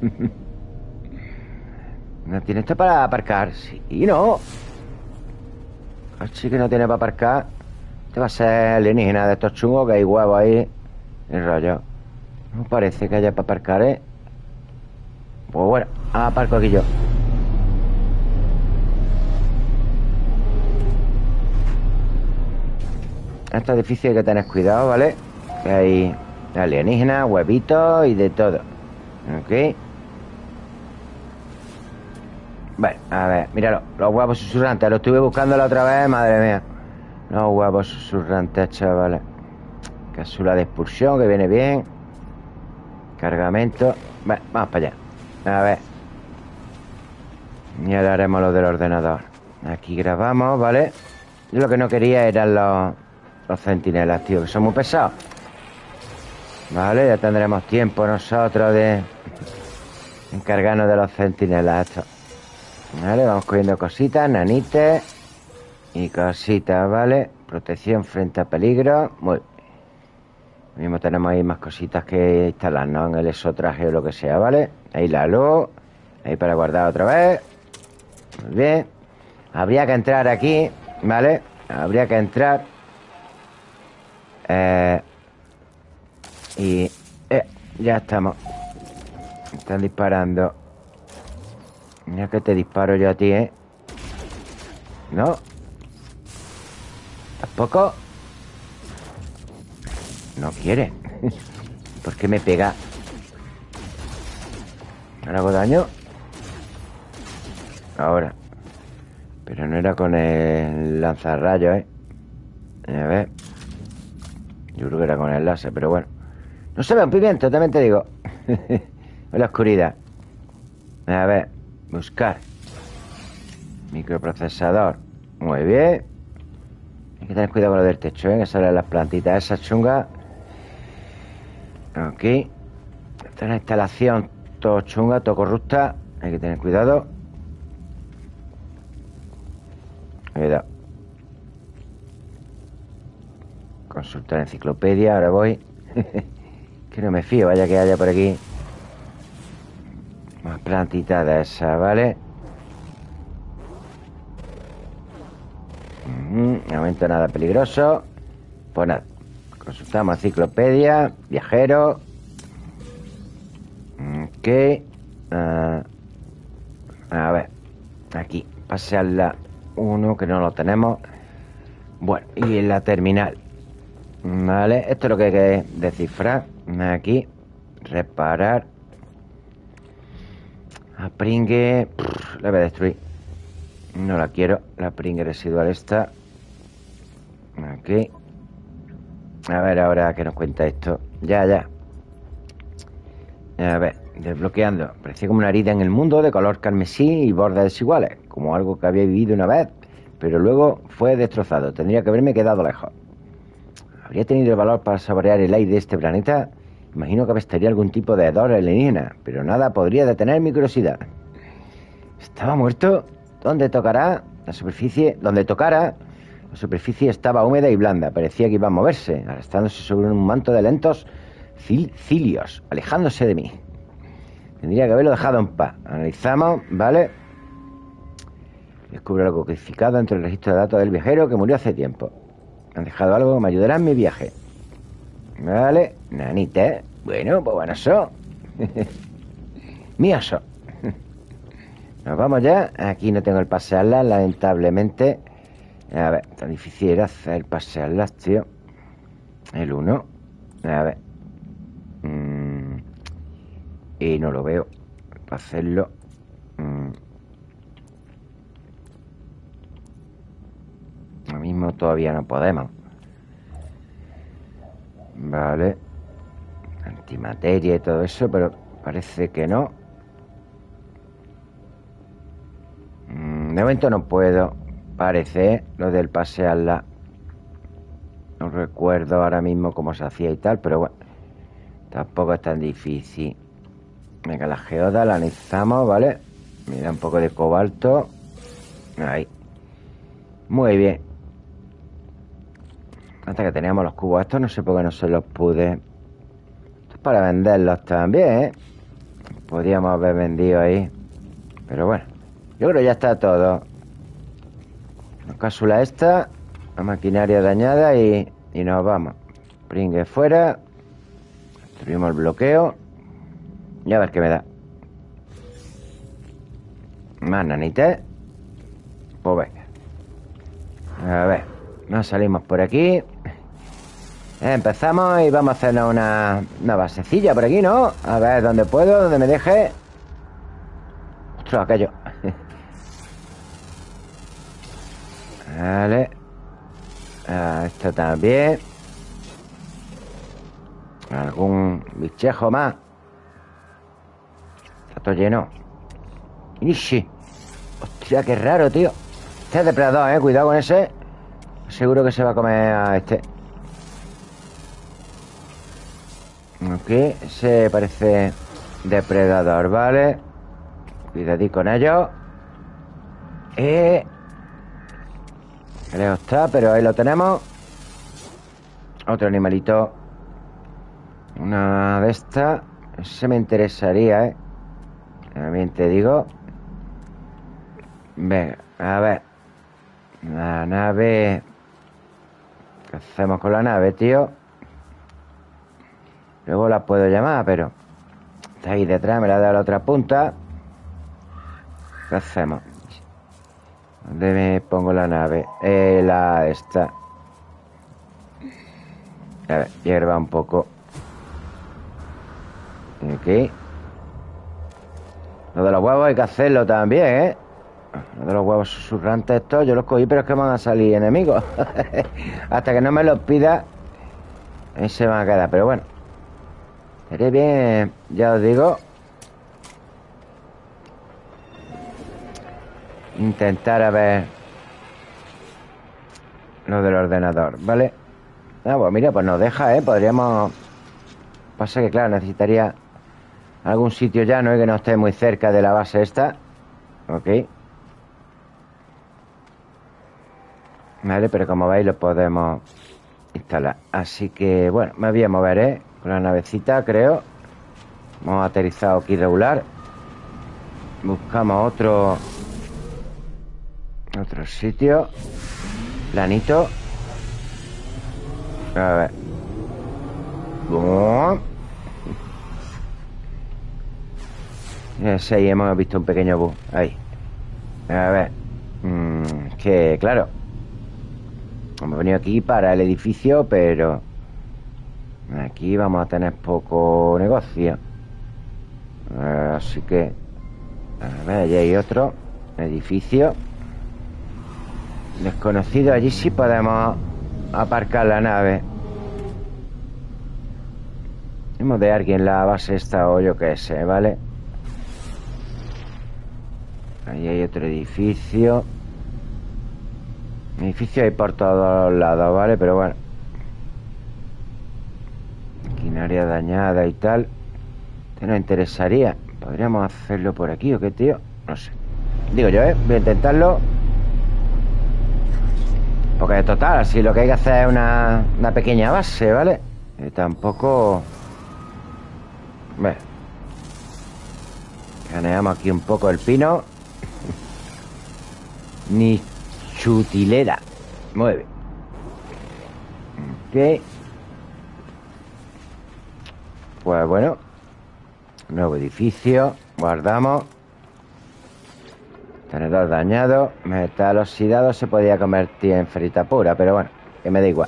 ¿No tiene esto para aparcar? Sí, no. Así que no tiene para aparcar. Este va a ser alienígena de estos chungos, que hay huevos ahí. El rollo. No parece que haya para aparcar, ¿eh? Pues bueno, aparco aquí yo. Este edificio hay que tener cuidado, ¿vale? Que hay alienígenas, huevitos y de todo. Ok. Bueno, a ver, míralo. Los huevos susurrantes. Lo estuve buscando la otra vez, madre mía. Los huevos susurrantes, chavales. Cápsula de expulsión, que viene bien. Cargamento. Bueno, vamos para allá. A ver. Y ahora haremos lo del ordenador. Aquí grabamos, ¿vale? Yo lo que no quería eran los centinelas, tío, que son muy pesados. Vale, ya tendremos tiempo nosotros de encargarnos de los centinelas estos. Vale, vamos cogiendo cositas, nanites y cositas, ¿vale? Protección frente a peligro. Muy bien. Mismo tenemos ahí más cositas que instalar, ¿no? En el exotraje o lo que sea, ¿vale? Ahí la luz. Ahí para guardar otra vez. Muy bien. Habría que entrar aquí, ¿vale? Habría que entrar Y... ya estamos. Me están disparando. Mira que te disparo yo a ti, ¿eh? ¿No? ¿Tampoco? No quiere. ¿Por qué me pega? ¿No hago daño? Ahora. Pero no era con el lanzarrayos, ¿eh? A ver. Yo creo que era con el láser, pero bueno. No se ve un pimiento, también te digo. En la oscuridad. A ver. Buscar. Microprocesador. Muy bien. Hay que tener cuidado con lo del techo, ¿eh? Que salen las plantitas esas chungas. Ok. Esta es una instalación todo chunga, todo corrupta. Hay que tener cuidado. Cuidado. Consultar enciclopedia. Ahora voy. Que no me fío, vaya que haya por aquí más plantitas de esas, ¿vale? De momento nada peligroso. Pues nada. Consultamos enciclopedia. Viajero. Ok. A ver. Aquí. Pasearla 1, que no lo tenemos. Bueno, y en la terminal. Vale. Esto es lo que hay que descifrar. Aquí. Reparar. La pringue. La voy a destruir. No la quiero. La pringue residual esta. Aquí. A ver ahora qué nos cuenta esto. Ya. A ver, desbloqueando. Parecía como una herida en el mundo de color carmesí y bordes desiguales. Como algo que había vivido una vez, pero luego fue destrozado. Tendría que haberme quedado lejos. ¿Habría tenido el valor para saborear el aire de este planeta? Imagino que apestaría algún tipo de hedor alienígena, pero nada podría detener mi curiosidad. ¿Estaba muerto? ¿Dónde tocará? La superficie... Donde tocara... La superficie estaba húmeda y blanda. Parecía que iba a moverse, arrastrándose sobre un manto de lentos cilios, alejándose de mí. Tendría que haberlo dejado en paz. Analizamos, ¿vale? Descubro algo codificado entre el registro de datos del viajero que murió hace tiempo. Han dejado algo que me ayudará en mi viaje. Vale, nanita, ¿eh? Bueno, pues bueno, eso. Mío, eso. Nos vamos ya. Aquí no tengo el pasearlas, lamentablemente. A ver, tan difícil era hacer pasearlas, tío. El 1. A ver. Y no lo veo. Para hacerlo. Lo mismo todavía no podemos. Vale. Antimateria y todo eso, pero parece que no. De momento no puedo. Parece lo del pasearla. No recuerdo ahora mismo cómo se hacía y tal, pero bueno. Tampoco es tan difícil. Venga, la geoda la analizamos, ¿vale? Mira, un poco de cobalto. Ahí. Muy bien. Hasta que teníamos los cubos estos, no sé por qué no se los pude. Esto es para venderlos también, ¿eh? Podríamos haber vendido ahí. Pero bueno, yo creo que ya está todo. La cápsula esta, la maquinaria dañada y nos vamos. Pringue fuera. Destruimos el bloqueo. Y a ver qué me da. Más nanites. Pues venga. A ver, nos salimos por aquí. Empezamos y vamos a hacernos una basecilla por aquí, ¿no? A ver dónde puedo, dónde me deje. Ostras, aquello. Vale. Esto también. Algún bichejo más. Está todo lleno. Inishi. Hostia, qué raro, tío. Este es depredador, cuidado con ese. Seguro que se va a comer a este. Ok, ese parece depredador, ¿vale? Cuidadí con ellos. Lejos está, pero ahí lo tenemos. Otro animalito. Una de estas. Ese me interesaría, También te digo. Venga, a ver. La nave ¿Qué hacemos con la nave, tío? Luego la puedo llamar, pero está ahí detrás, me la da la otra punta. ¿Qué hacemos? ¿Dónde me pongo la nave? Esta. A ver, hierba un poco. Ok. Lo de los huevos hay que hacerlo también, ¿eh? Lo de los huevos susurrantes estos, yo los cogí, pero es que van a salir enemigos. Hasta que no me los pida, ahí se van a quedar. Pero bueno, estaré bien, ya os digo. Intentar a ver lo del ordenador, ¿vale? Ah, pues mira, pues nos deja, ¿eh? Podríamos... Pasa que, claro, necesitaría algún sitio llano y que no esté muy cerca de la base esta. Ok. Vale, pero como veis lo podemos instalar. Así que, bueno, me voy a mover, ¿eh? Con la navecita, creo. Hemos aterrizado aquí regular. Buscamos otro sitio planito. A ver. Sí, hemos visto un pequeño bug. Ahí. A ver. Que, claro, hemos venido aquí para el edificio, pero aquí vamos a tener poco negocio. Así que, a ver, allí hay otro edificio desconocido. Allí sí podemos aparcar la nave. Hemos de alguien la base esta o yo qué sé, ¿vale? Ahí hay otro edificio. Edificio hay por todos lados, ¿vale? Pero bueno, maquinaria dañada y tal. ¿Te nos interesaría? ¿Podríamos hacerlo por aquí o qué, tío? No sé. Digo yo, ¿eh? Voy a intentarlo. Porque total, si lo que hay que hacer es una pequeña base, ¿vale? Tampoco... Bueno. Caneamos aquí un poco el pino. Ni chutilera. Muy bien. Ok. Pues bueno. Nuevo edificio. Guardamos. Tenedor dañado. Metal oxidado se podía convertir en ferrita pura, pero bueno, que me da igual.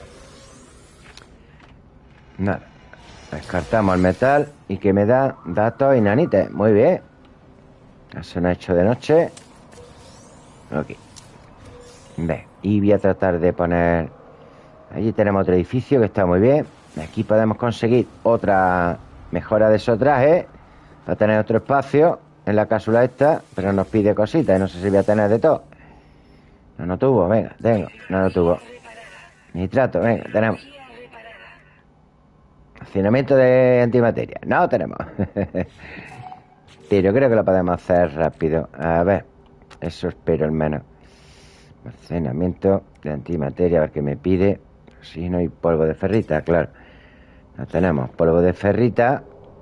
Nada. Descartamos el metal y que me da datos y nanites. Muy bien. Ya se nos ha hecho de noche. Ok. Ve. Y voy a tratar de poner... Allí tenemos otro edificio que está muy bien. Aquí podemos conseguir otra mejora de esos trajes para tener otro espacio en la cápsula esta, pero nos pide cositas y no sé si voy a tener de todo. No tuvo, venga, tengo. No tuvo. Nitrato, venga, tenemos. Accionamiento de antimateria. No tenemos. Pero creo que lo podemos hacer rápido. A ver, eso espero al menos. Almacenamiento de antimateria, a ver qué me pide. Si no hay polvo de ferrita, claro. No tenemos polvo de ferrita.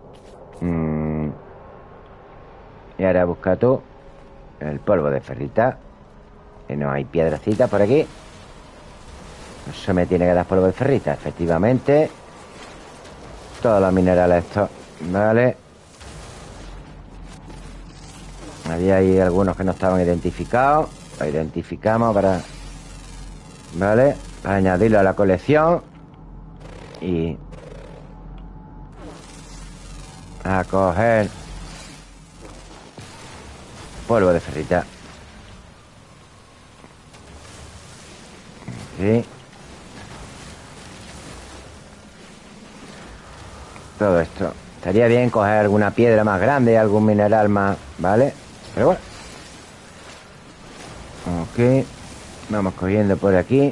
Y ahora busca tú el polvo de ferrita. Que no hay piedrecita por aquí. Eso me tiene que dar polvo de ferrita, efectivamente. Todos los minerales estos. Vale. Había ahí algunos que no estaban identificados. Lo identificamos para... Vale. Para añadirlo a la colección. Y... a coger... polvo de ferrita. Sí. Todo esto. Estaría bien coger alguna piedra más grande, algún mineral más, ¿vale? Pero bueno. Ok. Vamos cogiendo por aquí.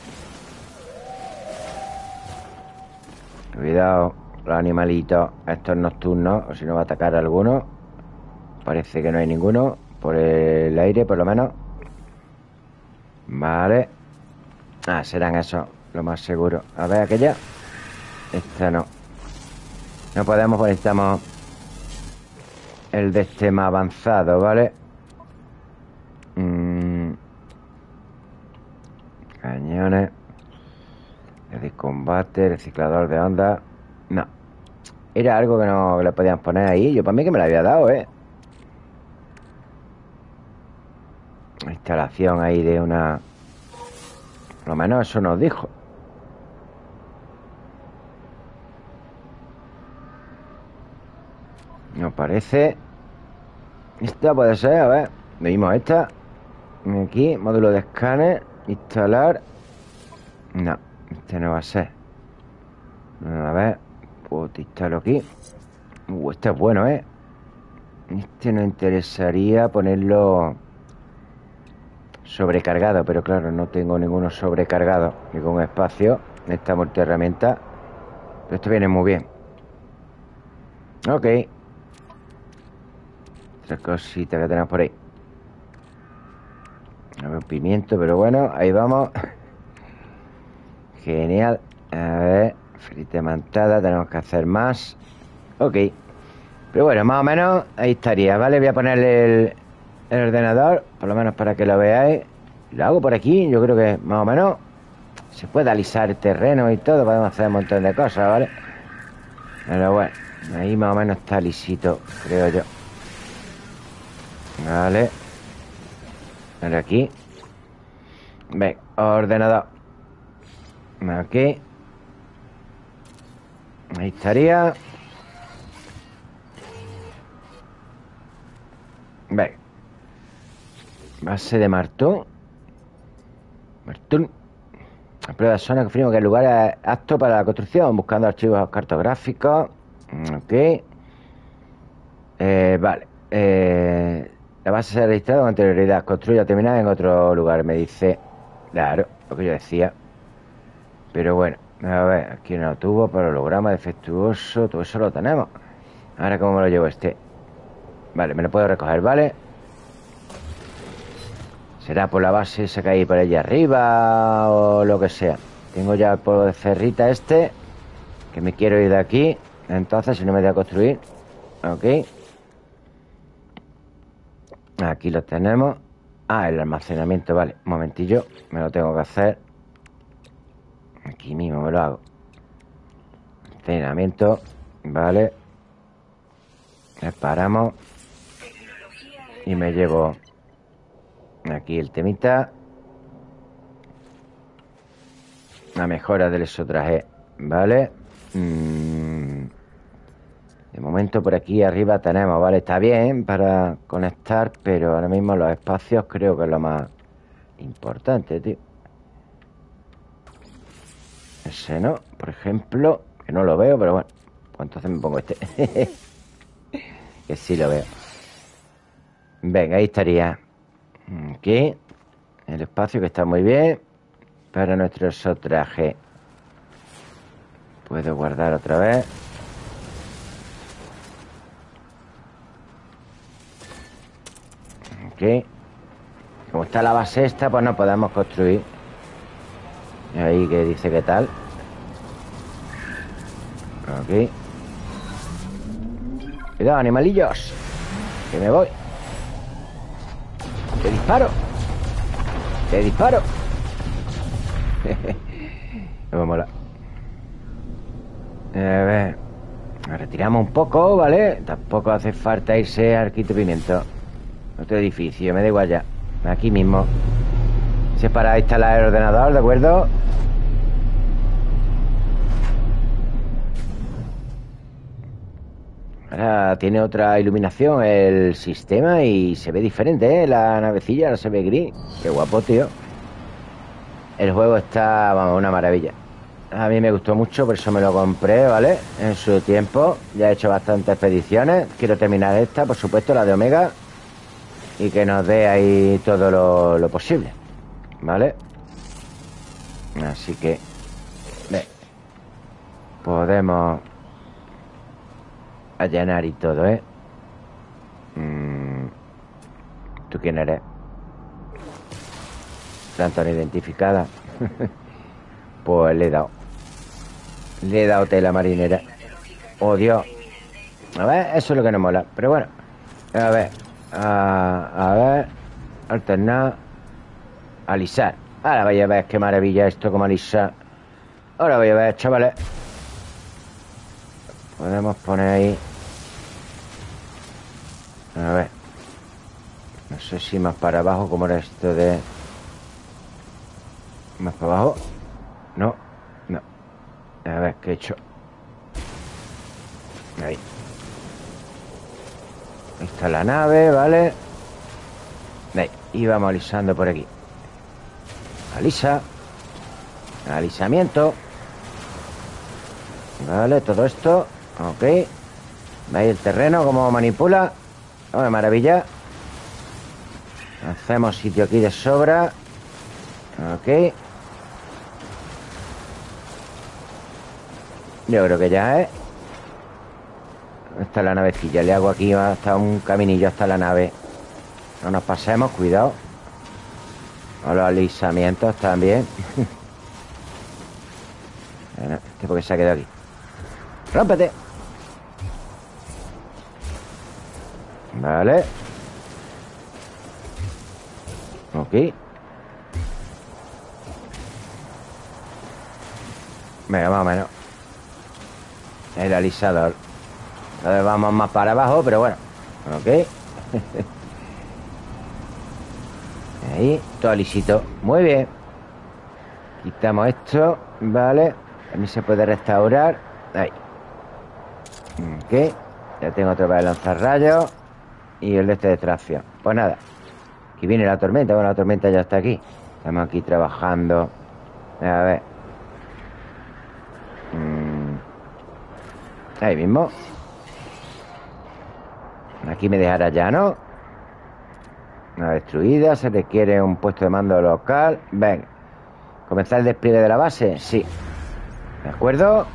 Cuidado, los animalitos, estos nocturnos, o si no va a atacar alguno. Parece que no hay ninguno. Por el aire, por lo menos. Vale. Ah, serán esos, lo más seguro. A ver, aquella. Esta no. No podemos, pues necesitamos el de este más avanzado, ¿vale? Cañones. De combate, reciclador de onda. No. Era algo que no le podían poner ahí. Yo para mí que me lo había dado, ¿eh? Instalación ahí de una... Por lo menos eso nos dijo. No parece. Esta puede ser, a ver. Vimos esta. Aquí, módulo de escáner. Instalar. No, este no va a ser. A ver. Pues te instalo aquí. Este es bueno, ¿eh? Este nos interesaría ponerlo sobrecargado, pero claro, no tengo ninguno sobrecargado. Ningún espacio en esta multiherramienta. Pero esto viene muy bien. Ok. Otra cosita que tenemos por ahí. No veo un pimiento, pero bueno, ahí vamos. Genial. A ver, frita mantada, tenemos que hacer más. Ok. Pero bueno, más o menos ahí estaría, ¿vale? Voy a ponerle el ordenador, por lo menos para que lo veáis. Lo hago por aquí, yo creo que más o menos se puede alisar el terreno y todo. Podemos hacer un montón de cosas, ¿vale? Pero bueno, ahí más o menos está lisito, creo yo. Vale. Ahora aquí. Ven, ordenador. Aquí. Ahí estaría. Ven. Base de Martún. Martún. Prueba de zona, confirmo que el lugar es apto para la construcción. Buscando archivos cartográficos. Ok. Vale. La base se ha registrado con anterioridad. Construya terminal en otro lugar, me dice. Claro, lo que yo decía. Pero bueno, a ver, aquí no tuvo, pero holograma defectuoso, todo eso lo tenemos. Ahora, ¿cómo me lo llevo este? Vale, me lo puedo recoger, ¿vale? Será por la base esa que hay por allá arriba o lo que sea. Tengo ya el polvo de ferrita este, que me quiero ir de aquí. Entonces, si no me voy a construir. Ok. Aquí lo tenemos. Ah, el almacenamiento, vale. Un momentillo, me lo tengo que hacer. Aquí mismo me lo hago. Almacenamiento, vale. Reparamos. Y me llevo aquí el temita. La mejora del exotraje, vale. De momento por aquí arriba tenemos, vale, está bien para conectar, pero ahora mismo los espacios creo que es lo más importante, tío. Ese no, por ejemplo, que no lo veo, pero bueno, pues entonces me pongo este. Que sí lo veo. Venga, ahí estaría. Aquí, el espacio que está muy bien para nuestro exotraje. Puedo guardar otra vez. Ok. Como está la base esta, pues no podemos construir. Ahí que dice qué tal. Ok. Cuidado, animalillos. Que me voy. Te disparo. Te disparo. Me va a molar. A ver. Nos retiramos un poco, ¿vale? Tampoco hace falta irse al Quinto Pimiento. Otro edificio, me da igual ya. Aquí mismo. Si es para instalar el ordenador, ¿de acuerdo? Ahora tiene otra iluminación el sistema y se ve diferente, ¿eh? La navecilla ahora se ve gris. Qué guapo, tío. El juego está, vamos, una maravilla. A mí me gustó mucho, por eso me lo compré, ¿vale? En su tiempo. Ya he hecho bastantes expediciones. Quiero terminar esta, por supuesto, la de Omega. Y que nos dé ahí todo lo posible, ¿vale? Así que... Ve. Podemos... allanar y todo, ¿eh? ¿Tú quién eres? Plantón identificada. Pues le he dado. Le he dado tela marinera. Oh, Dios. A ver, eso es lo que nos mola. Pero bueno. A ver. A ver. Alternar. Alisar. Ahora vaya a ver qué maravilla esto como alisar. Ahora voy a ver, chavales. Podemos poner ahí. A ver. No sé si más para abajo, como era esto de... Más para abajo. No, no. A ver, ¿qué he hecho? Ahí. Ahí está la nave, ¿vale? Ahí. Y vamos alisando por aquí. Alisa. Alisamiento. Vale, todo esto. Ok. ¿Veis el terreno? Cómo manipula. Oh, de maravilla. Hacemos sitio aquí de sobra. Ok. Yo creo que ya, ¿eh? Esta es la navecilla. Le hago aquí hasta un caminillo hasta la nave. No nos pasemos, cuidado. O los alisamientos también. Bueno, este porque se ha quedado aquí. ¡Rómpete! Vale. Ok. Venga, más o menos. El alisador. Entonces vamos más para abajo, pero bueno. Ok. Ahí, todo lisito. Muy bien. Quitamos esto. Vale. También se puede restaurar. Ahí. Ok. Ya tengo otra vez el lanzarrayos. Y el de este de tracción. Pues nada. Aquí viene la tormenta. Bueno, la tormenta ya está aquí. Estamos aquí trabajando. A ver. Ahí mismo. Aquí me dejará ya, ¿no? Una destruida. Se requiere un puesto de mando local. Venga. ¿Comenzar el despliegue de la base? Sí. ¿De acuerdo?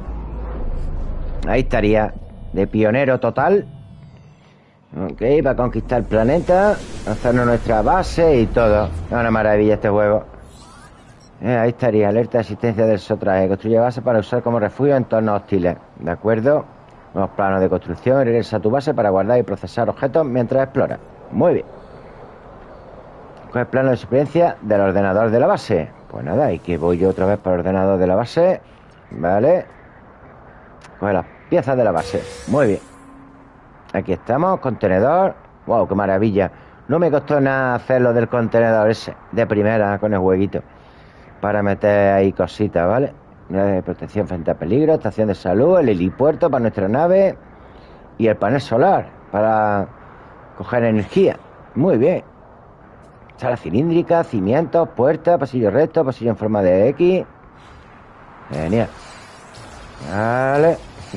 Ahí estaría. De pionero total. Ok, para conquistar el planeta. Hacernos nuestra base y todo. Es una maravilla este juego. Ahí estaría. Alerta de existencia del sotraje. Construye base para usar como refugio en entornos hostiles. ¿De acuerdo? Nuevos planos de construcción. Regresa a tu base para guardar y procesar objetos mientras exploras. Muy bien. Coge el plano de supervivencia del ordenador de la base. Pues nada, y que voy yo otra vez para el ordenador de la base. Vale. Coge las piezas de la base. Muy bien. Aquí estamos, contenedor. Wow, qué maravilla. No me costó nada hacer lo del contenedor ese. De primera, con el jueguito. Para meter ahí cositas, ¿vale? Protección frente a peligro. Estación de salud. El helipuerto para nuestra nave. Y el panel solar para coger energía. Muy bien. Sala cilíndrica, cimientos, puerta, pasillo recto, pasillo en forma de X. Genial. Vale.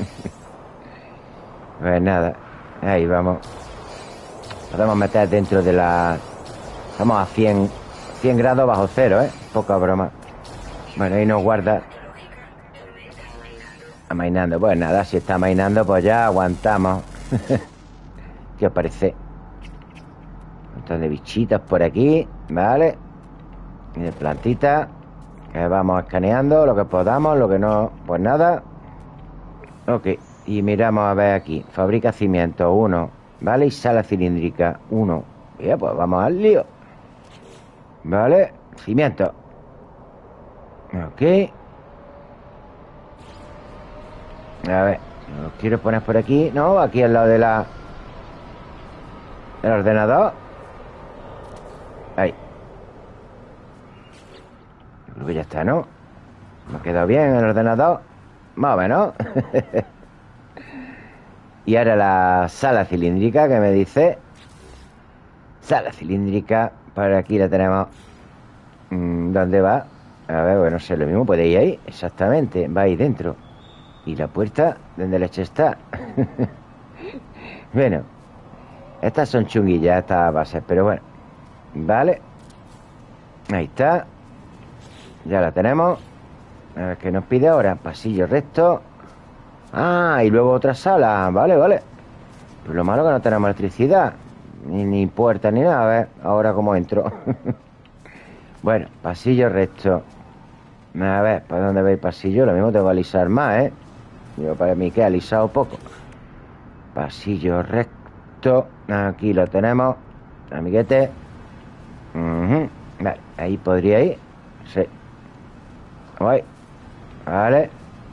Pues nada. Ahí vamos. Podemos meter dentro de la... Estamos a 100 grados bajo cero, ¿eh? Poca broma. Bueno, ahí nos guarda. Amainando. Pues nada, si está amainando, pues ya aguantamos. ¿Qué os parece? Un montón de bichitos por aquí. Vale. Y de plantitas. Que vamos escaneando lo que podamos, lo que no, pues nada. Ok. Y miramos a ver aquí. Fabrica cimientos, 1. Vale. Y sala cilíndrica, 1. Bien, pues vamos al lío. Vale. Cimiento. Ok. A ver. Lo quiero poner por aquí. No, aquí al lado de la... del ordenador. Ahí. Creo que ya está, ¿no? Me ha quedado bien el ordenador. Más o menos. Y ahora la sala cilíndrica que me dice. Sala cilíndrica. Para aquí la tenemos. ¿Dónde va? A ver, bueno, no sé, lo mismo puede ir ahí. Exactamente, va ahí dentro. ¿Y la puerta? ¿Dónde leche está? Bueno. Estas son chunguillas, estas bases, pero bueno. Vale. Ahí está. Ya la tenemos. A ver qué nos pide ahora. Pasillo recto. Ah, y luego otra sala. Vale, vale. Pues lo malo es que no tenemos electricidad. Ni puerta ni nada. A ver, ahora cómo entro. Bueno, pasillo recto. A ver, ¿para dónde va el pasillo? Lo mismo tengo que alisar más, ¿eh? Yo para mí que he alisado poco. Pasillo recto. Aquí lo tenemos. Amiguete. Vale, ahí podría ir. Sí. Ahí. Vale.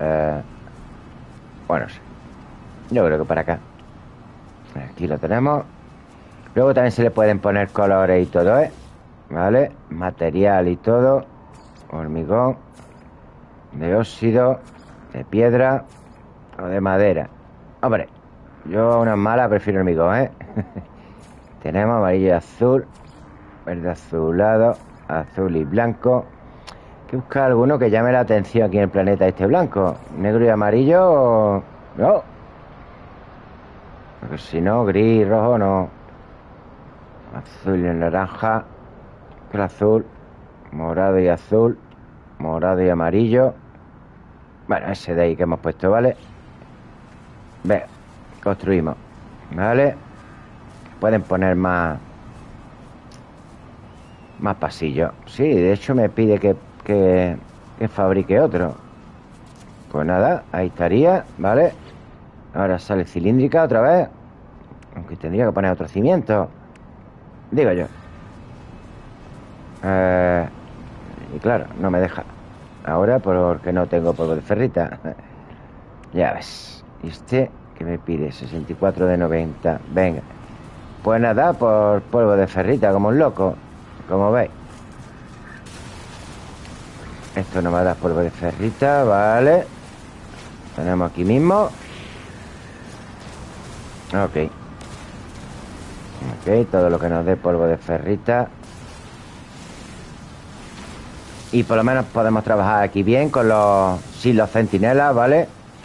Bueno, sí. Yo creo que para acá. Aquí lo tenemos. Luego también se le pueden poner colores y todo, ¿eh? Vale. Material y todo. Hormigón. De óxido. De piedra. O de madera. Hombre, yo a una mala prefiero hormigón, ¿eh? Tenemos amarillo y azul. Verde azulado. Azul y blanco. Hay que buscar alguno que llame la atención aquí en el planeta este blanco. Negro y amarillo. No. Porque si no, gris y rojo no. Azul y naranja. El azul. Morado y azul. Morado y amarillo. Bueno, ese de ahí que hemos puesto, ¿vale? Ve, construimos. ¿Vale? Pueden poner más pasillos. Sí, de hecho me pide que fabrique otro. Pues nada, ahí estaría, ¿vale? Ahora sale cilíndrica otra vez. Aunque tendría que poner otro cimiento. Digo yo. Y claro, no me deja. Ahora porque no tengo polvo de ferrita. Ya ves. ¿Y este que me pide? 64 de 90. Venga. Pues nada, por polvo de ferrita, como un loco. Como veis. Esto no me da polvo de ferrita, vale. Tenemos aquí mismo. Ok. Ok, todo lo que nos dé polvo de ferrita. Y por lo menos podemos trabajar aquí bien con sin los centinelas, ¿vale?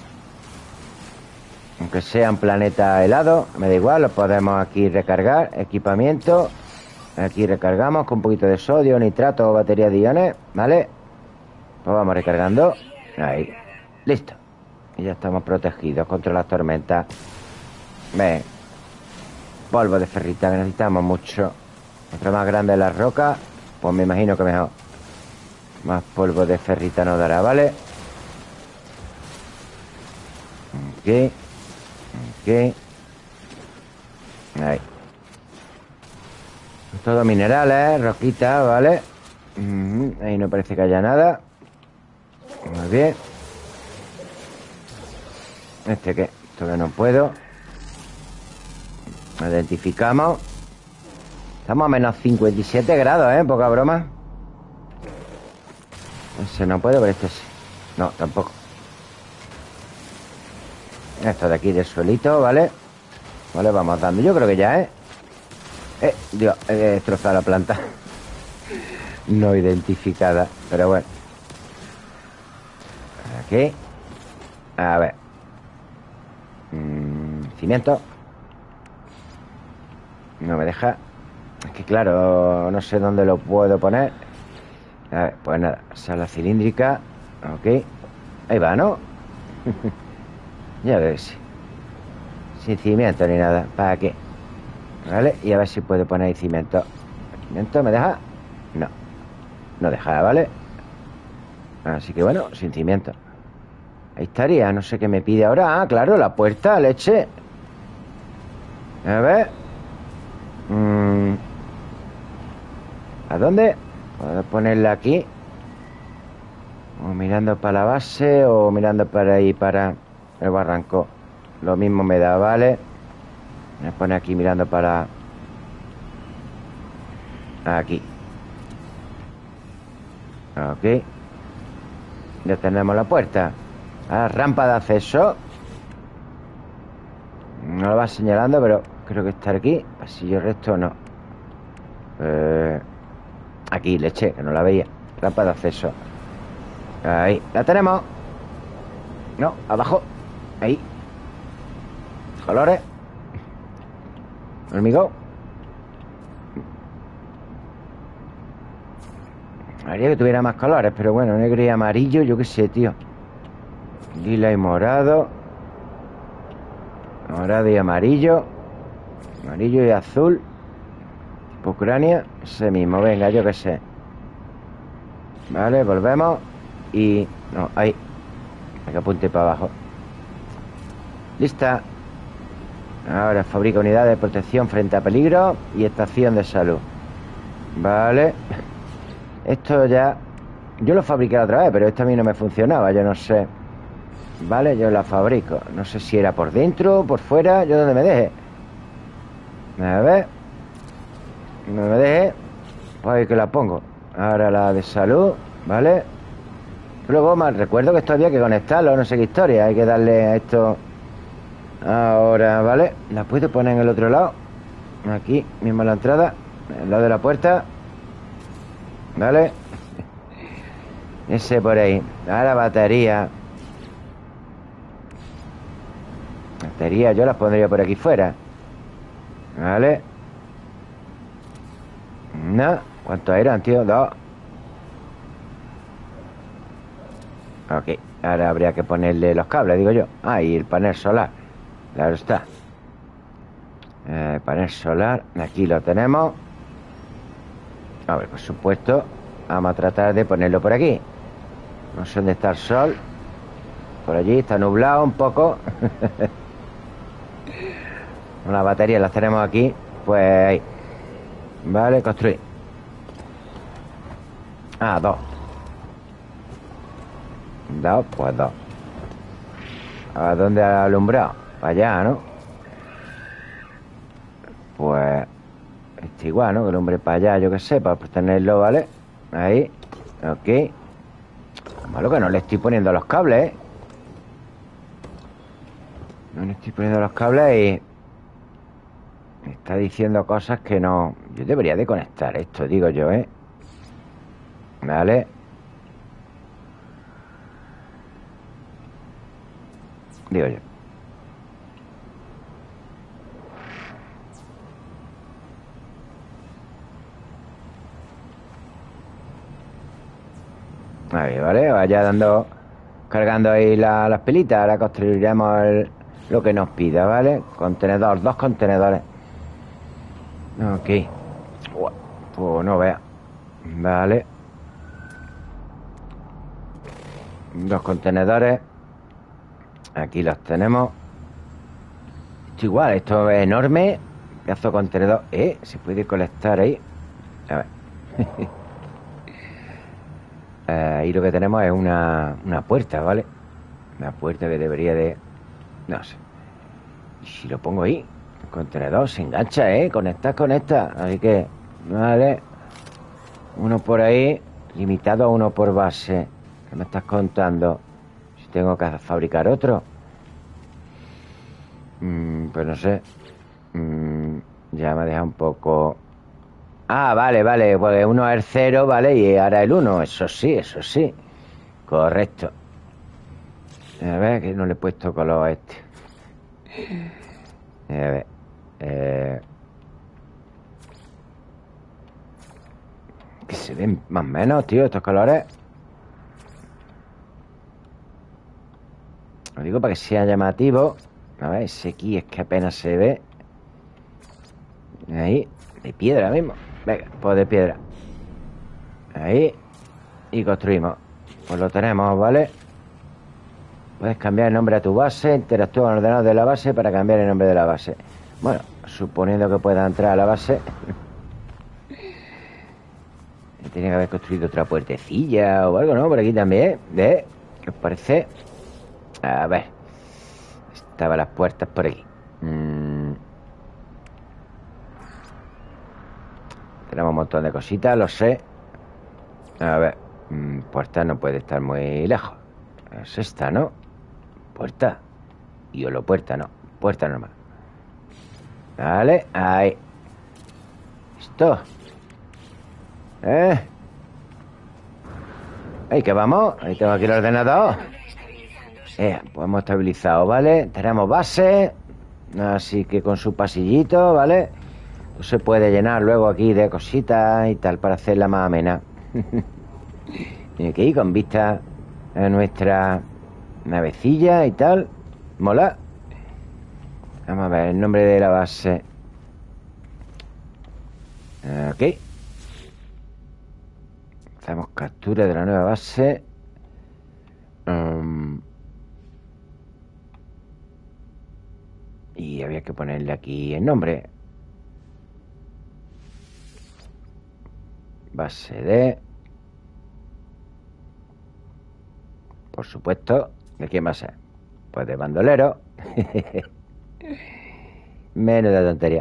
Aunque sea un planeta helado, me da igual, lo podemos aquí recargar. Equipamiento. Aquí recargamos con un poquito de sodio, nitrato o batería de iones, ¿vale? Pues vamos recargando. Ahí. Listo. Y ya estamos protegidos contra las tormentas. Ven. Polvo de ferrita, que necesitamos mucho. Entre más grande la roca, pues me imagino que mejor. Más polvo de ferrita nos dará, ¿vale? Ok. Ok. Ahí. Todo minerales, roquita, ¿vale? Ahí no parece que haya nada. Muy bien. ¿Este qué? Todavía no puedo. Identificamos. Estamos a menos 57 grados, ¿eh? Poca broma. Ese no puedo, pero este sí. No, tampoco. Esto de aquí del suelito, ¿vale? Vale, vamos dando. Yo creo que ya, ¿eh? Dios, he destrozado la planta. No identificada, pero bueno. Aquí. A ver. Cimiento. No me deja. Es que claro, no sé dónde lo puedo poner. A ver, pues nada. Sala cilíndrica. Ok. Ahí va, ¿no? Ya ves. Sin cimiento ni nada. ¿Para qué? ¿Vale? Y a ver si puedo poner ahí cimiento. ¿Cimiento me deja? No. No deja, ¿vale? Así que bueno, sin cimiento. Ahí estaría, no sé qué me pide ahora. Ah, claro, la puerta, leche. A ver. ¿A dónde? ¿Puedo ponerla aquí? O mirando para la base o mirando para ahí, para el barranco. Lo mismo me da, ¿vale? Me pone aquí mirando para... Aquí. Ok. Ya tenemos la puerta. Ah, rampa de acceso. No lo va señalando, pero creo que está aquí. Pasillo recto, no. Aquí, leche, que no la veía. Rampa de acceso. Ahí, la tenemos. No, abajo. Ahí. Colores. Hormigón. Haría que tuviera más colores, pero bueno, negro y amarillo, yo qué sé, tío. Lila y morado. Morado y amarillo. Amarillo y azul. Tipo Ucrania. Ese mismo, venga, yo qué sé. Vale, volvemos. Y... no, ahí. Hay que apunte para abajo. Lista. Ahora fabrica unidades de protección frente a peligro y estación de salud. Vale. Esto ya Yo lo fabriqué la otra vez, pero esta a mí no me funcionaba, yo no sé. Vale, yo la fabrico. No sé si era por dentro, por fuera, yo donde me deje. A ver. No me deje. Pues ahí que la pongo. Ahora la de salud, ¿vale? Luego más recuerdo que esto había que conectarlo, no sé qué historia. Hay que darle a esto. Ahora, ¿vale? La puedo poner en el otro lado. Aquí, mismo en la entrada. Al lado de la puerta. ¿Vale? Ese por ahí. Ahora batería. Batería, yo las pondría por aquí fuera. ¿Vale? No. ¿Cuántos eran, tío? Dos. Ok. Ahora habría que ponerle los cables, digo yo. Ah, y el panel solar. Claro está. Panel solar. Aquí lo tenemos. A ver, por supuesto. Vamos a tratar de ponerlo por aquí. No sé dónde está el sol. Por allí está nublado un poco. Las baterías las tenemos aquí. Pues ahí. Vale, construir. Ah, dos. Dos, pues dos. ¿A dónde ha alumbrado? Para allá, ¿no? Pues este igual, ¿no? Que el hombre para allá, yo qué sé, para tenerlo, ¿vale? Ahí. Ok. Malo que no le estoy poniendo los cables, ¿eh? No le estoy poniendo los cables y me está diciendo cosas que no. Yo debería de conectar esto, digo yo, ¿eh? Vale. Digo yo. Ahí, ¿vale? Vaya dando. Cargando ahí las pilitas. Ahora construiremos lo que nos pida, ¿vale? Contenedor, dos contenedores. Ok. Pues no vea. Vale. Dos contenedores. Aquí los tenemos. Esto igual, esto es enorme. Pedazo de contenedor. Se puede colectar ahí. A ver. Ahí lo que tenemos es una puerta, ¿vale? Una puerta que debería de. No sé. ¿Y si lo pongo ahí? El contenedor se engancha, ¿eh? Conecta. Así que. Vale. Uno por ahí. Limitado a uno por base. ¿Qué me estás contando? Si tengo que fabricar otro. Pues no sé. Ya me ha dejado un poco. Ah, vale. Pues uno es el 0, ¿vale? Y ahora el 1. Eso sí. Correcto. A ver, que no le he puesto color a este. A ver. Que se ven más o menos, tío, estos colores. Lo digo para que sea llamativo. A ver, ese aquí es que apenas se ve. Ahí, de piedra mismo. Venga, pues de piedra. Ahí. Y construimos. Pues lo tenemos, ¿vale? Puedes cambiar el nombre a tu base. Interactúa con el ordenador de la base para cambiar el nombre de la base. Bueno, suponiendo que pueda entrar a la base. Tiene que haber construido otra puertecilla o algo, ¿no? Por aquí también. ¿Qué os parece? A ver. Estaban las puertas por aquí. Tenemos un montón de cositas, lo sé. A ver. Puerta no puede estar muy lejos. Es esta, ¿no? Puerta. Y o lo puerta, no. Puerta normal. Vale, ahí. Listo. Ahí que vamos. Ahí tengo aquí el ordenador. Pues hemos estabilizado, ¿vale? Tenemos base. Así que con su pasillito, ¿vale? Pues se puede llenar luego aquí de cositas y tal para hacerla más amena. Y aquí con vista a nuestra navecilla y tal. Mola. Vamos a ver el nombre de la base. Ok. Hacemos captura de la nueva base. Y había que ponerle aquí el nombre. Base de Por supuesto. ¿De quién va a ser? Pues de bandolero. Menuda tontería.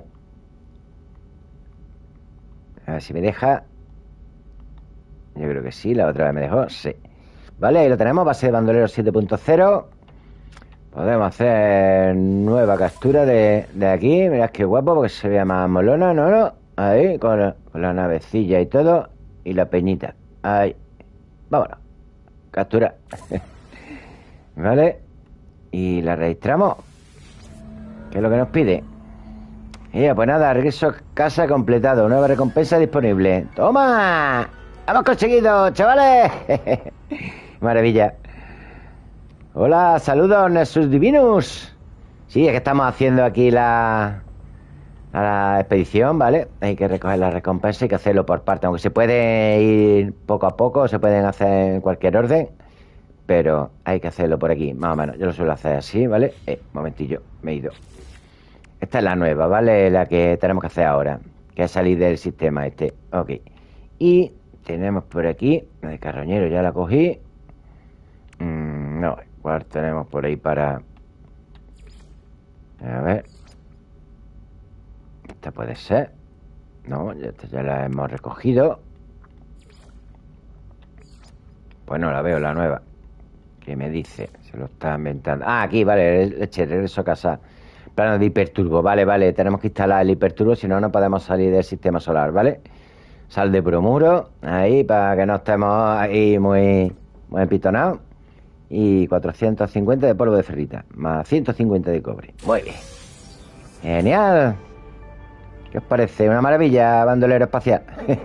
A ver si me deja. Yo creo que sí, la otra vez me dejó. Sí. Vale, ahí lo tenemos. Base de bandolero 7.0. Podemos hacer nueva captura de aquí. Mirad qué guapo, porque se vea más molona, ¿no? Ahí, con la navecilla y todo. Y la peñita. Ahí. Vámonos. Captura. Vale. Y la registramos. ¿Qué es lo que nos pide? Pues nada, regreso a casa completado. Nueva recompensa disponible. ¡Toma! ¡Hemos conseguido, chavales! Maravilla. Hola, saludos, Nessus Divinus. Sí, es que estamos haciendo aquí a la expedición, ¿vale? Hay que recoger la recompensa y hay que hacerlo por parte. Aunque se puede ir poco a poco, se pueden hacer en cualquier orden, pero hay que hacerlo por aquí, más o menos. Yo lo suelo hacer así, ¿vale? Momentillo, me he ido. Esta es la nueva, ¿vale? La que tenemos que hacer ahora, que es salir del sistema este. Ok. Y tenemos por aquí, la de carroñero ya la cogí. No, ¿cuál tenemos por ahí para...? A ver. Esta puede ser. No, esta ya la hemos recogido. Pues no la veo, la nueva. ¿Qué me dice? Se lo está inventando. Ah, aquí, vale, leche, regreso a casa. Plano de hiperturbo, vale. Tenemos que instalar el hiperturbo, si no, no podemos salir del sistema solar, ¿vale? Sal de bromuro, ahí, para que no estemos ahí muy empitonados. Y 450 de polvo de ferrita, más 150 de cobre. Muy bien. Genial. ¿Qué os parece? Una maravilla, bandolero espacial.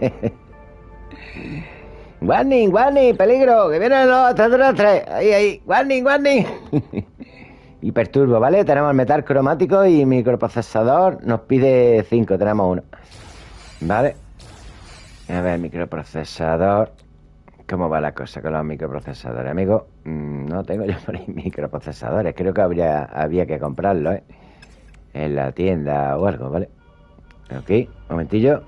Warning, peligro, que vienen los extraterrestres. Ahí, warning. Hiperturbo, ¿vale? Tenemos el metal cromático y microprocesador. Nos pide 5, tenemos 1. ¿Vale? A ver, microprocesador. ¿Cómo va la cosa con los microprocesadores, amigo? No tengo yo por ahí microprocesadores. Creo que había que comprarlos, ¿eh? En la tienda o algo, ¿vale? Ok, un momentillo.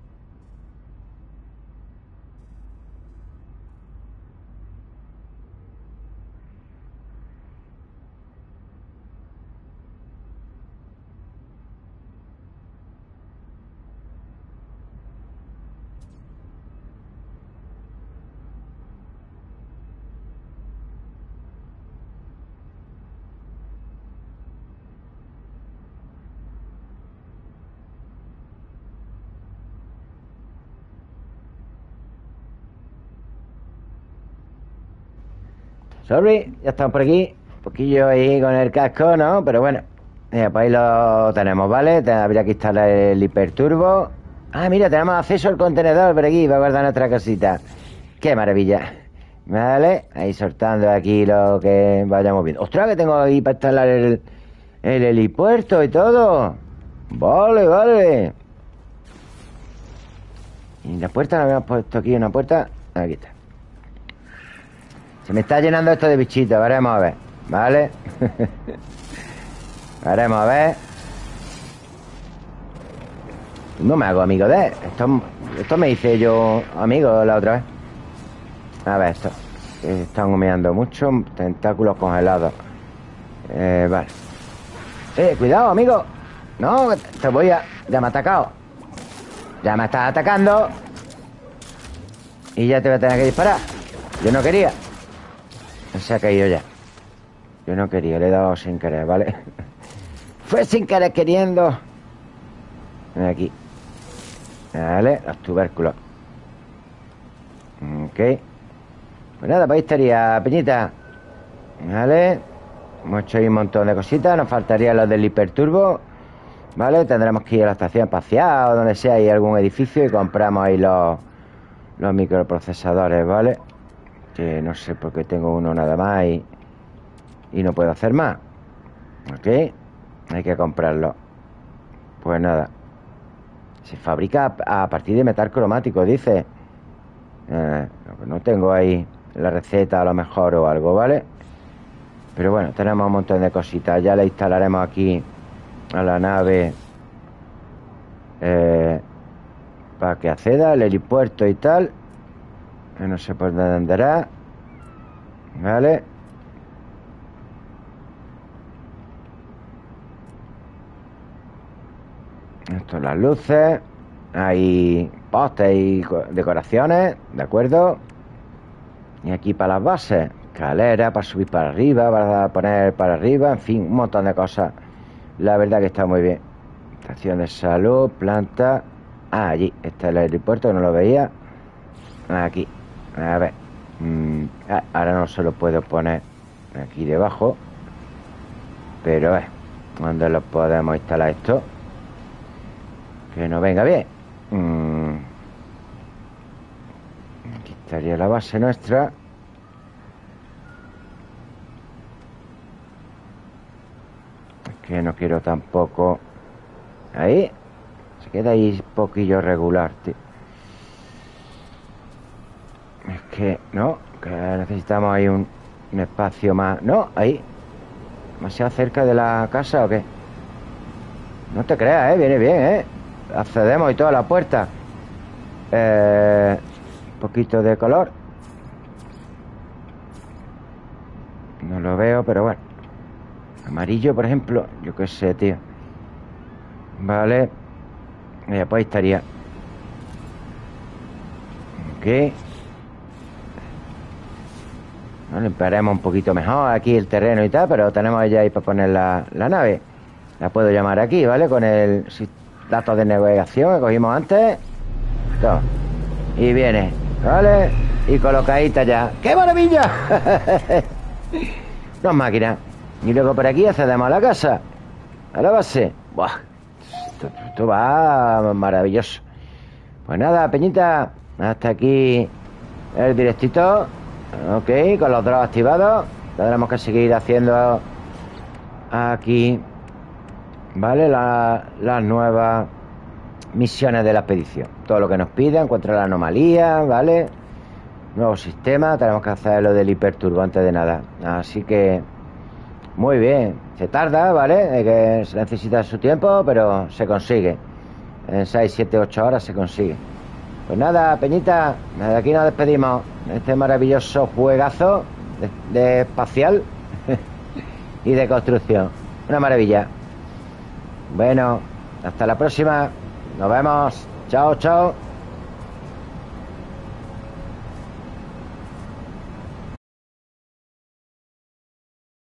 Sorry, ya estamos por aquí. Un poquillo ahí con el casco, ¿no? Pero bueno, pues ahí lo tenemos, ¿vale? Habría que instalar el hiperturbo. Ah, mira, tenemos acceso al contenedor por aquí para guardar nuestra cosita. ¡Qué maravilla! Vale, ahí soltando aquí lo que vayamos viendo. ¡Ostras, que tengo ahí para instalar el helipuerto y todo! Vale. Y la puerta, ¿la habíamos puesto aquí una puerta? Aquí está. Se me está llenando esto de bichitos, veremos a ver, ¿vale? Veremos a ver. No me hago amigo de él. Esto me hice yo amigo la otra vez. A ver, esto. Están humeando mucho. Tentáculos congelados. Vale. Cuidado, amigo. No, te voy a... Ya me ha atacado. Ya me estás atacando. Y ya te voy a tener que disparar. Yo no quería. Se ha caído ya. Yo no quería, le he dado sin querer, ¿vale? Fue sin querer queriendo. Aquí. Vale, los tubérculos. Ok. Pues nada, pues ahí estaría, Peñita. Vale. Hemos hecho ahí un montón de cositas. Nos faltaría los del hiperturbo. Vale, tendremos que ir a la estación espacial o donde sea, hay algún edificio y compramos ahí los microprocesadores, ¿vale? Que no sé por qué tengo uno nada más y no puedo hacer más. Ok, hay que comprarlo. Pues nada, se fabrica a partir de metal cromático, dice. No tengo ahí la receta a lo mejor o algo, ¿vale? Pero bueno, tenemos un montón de cositas. Ya le instalaremos aquí a la nave para que acceda al helipuerto y tal. Que no sé por dónde andará. Vale, Esto, las luces. Hay postes y decoraciones, ¿de acuerdo? Y aquí para las bases, escalera para subir para arriba, para poner para arriba, en fin, un montón de cosas. La verdad que está muy bien. Estación de salud, planta. Ah, allí está el aeropuerto, que no lo veía. Aquí, a ver. Ahora no se lo puedo poner aquí debajo. Pero ¿dónde lo podemos instalar esto? Que no venga bien. Aquí estaría la base nuestra. Es que no quiero tampoco. Ahí. Se queda ahí un poquillo regular, tío. Es que, no, que necesitamos ahí un espacio más. No, ahí. ¿Demasiado cerca de la casa o qué? No te creas, viene bien, accedemos y toda la puerta. Un poquito de color. No lo veo, pero bueno. Amarillo, por ejemplo. Yo qué sé, tío. Vale. Ya, pues ahí estaría. Ok. No, limpiaremos un poquito mejor aquí el terreno y tal, pero tenemos ya ahí para poner la nave. La puedo llamar aquí, ¿vale? Con el datos de navegación que cogimos antes. Todo. Y viene, ¿vale? Y colocadita ya. ¡Qué maravilla! Dos máquinas. Y luego por aquí accedemos a la casa, a la base. ¡Buah! Esto va maravilloso. Pues nada, Peñita, hasta aquí el directito. Ok, con los drones activados. Tendremos que seguir haciendo aquí, ¿vale? Las nuevas misiones de la expedición. Todo lo que nos pida, encontrar la anomalía, ¿vale? Nuevo sistema, tenemos que hacer lo del hiperturbo antes de nada. Así que, muy bien. Se tarda, ¿vale? Que se necesita su tiempo, pero se consigue. En 6, 7, 8 horas se consigue. Pues nada, Peñita, de aquí nos despedimos. Este maravilloso juegazo de espacial y de construcción. Una maravilla. Bueno, hasta la próxima. Nos vemos. Chao, chao.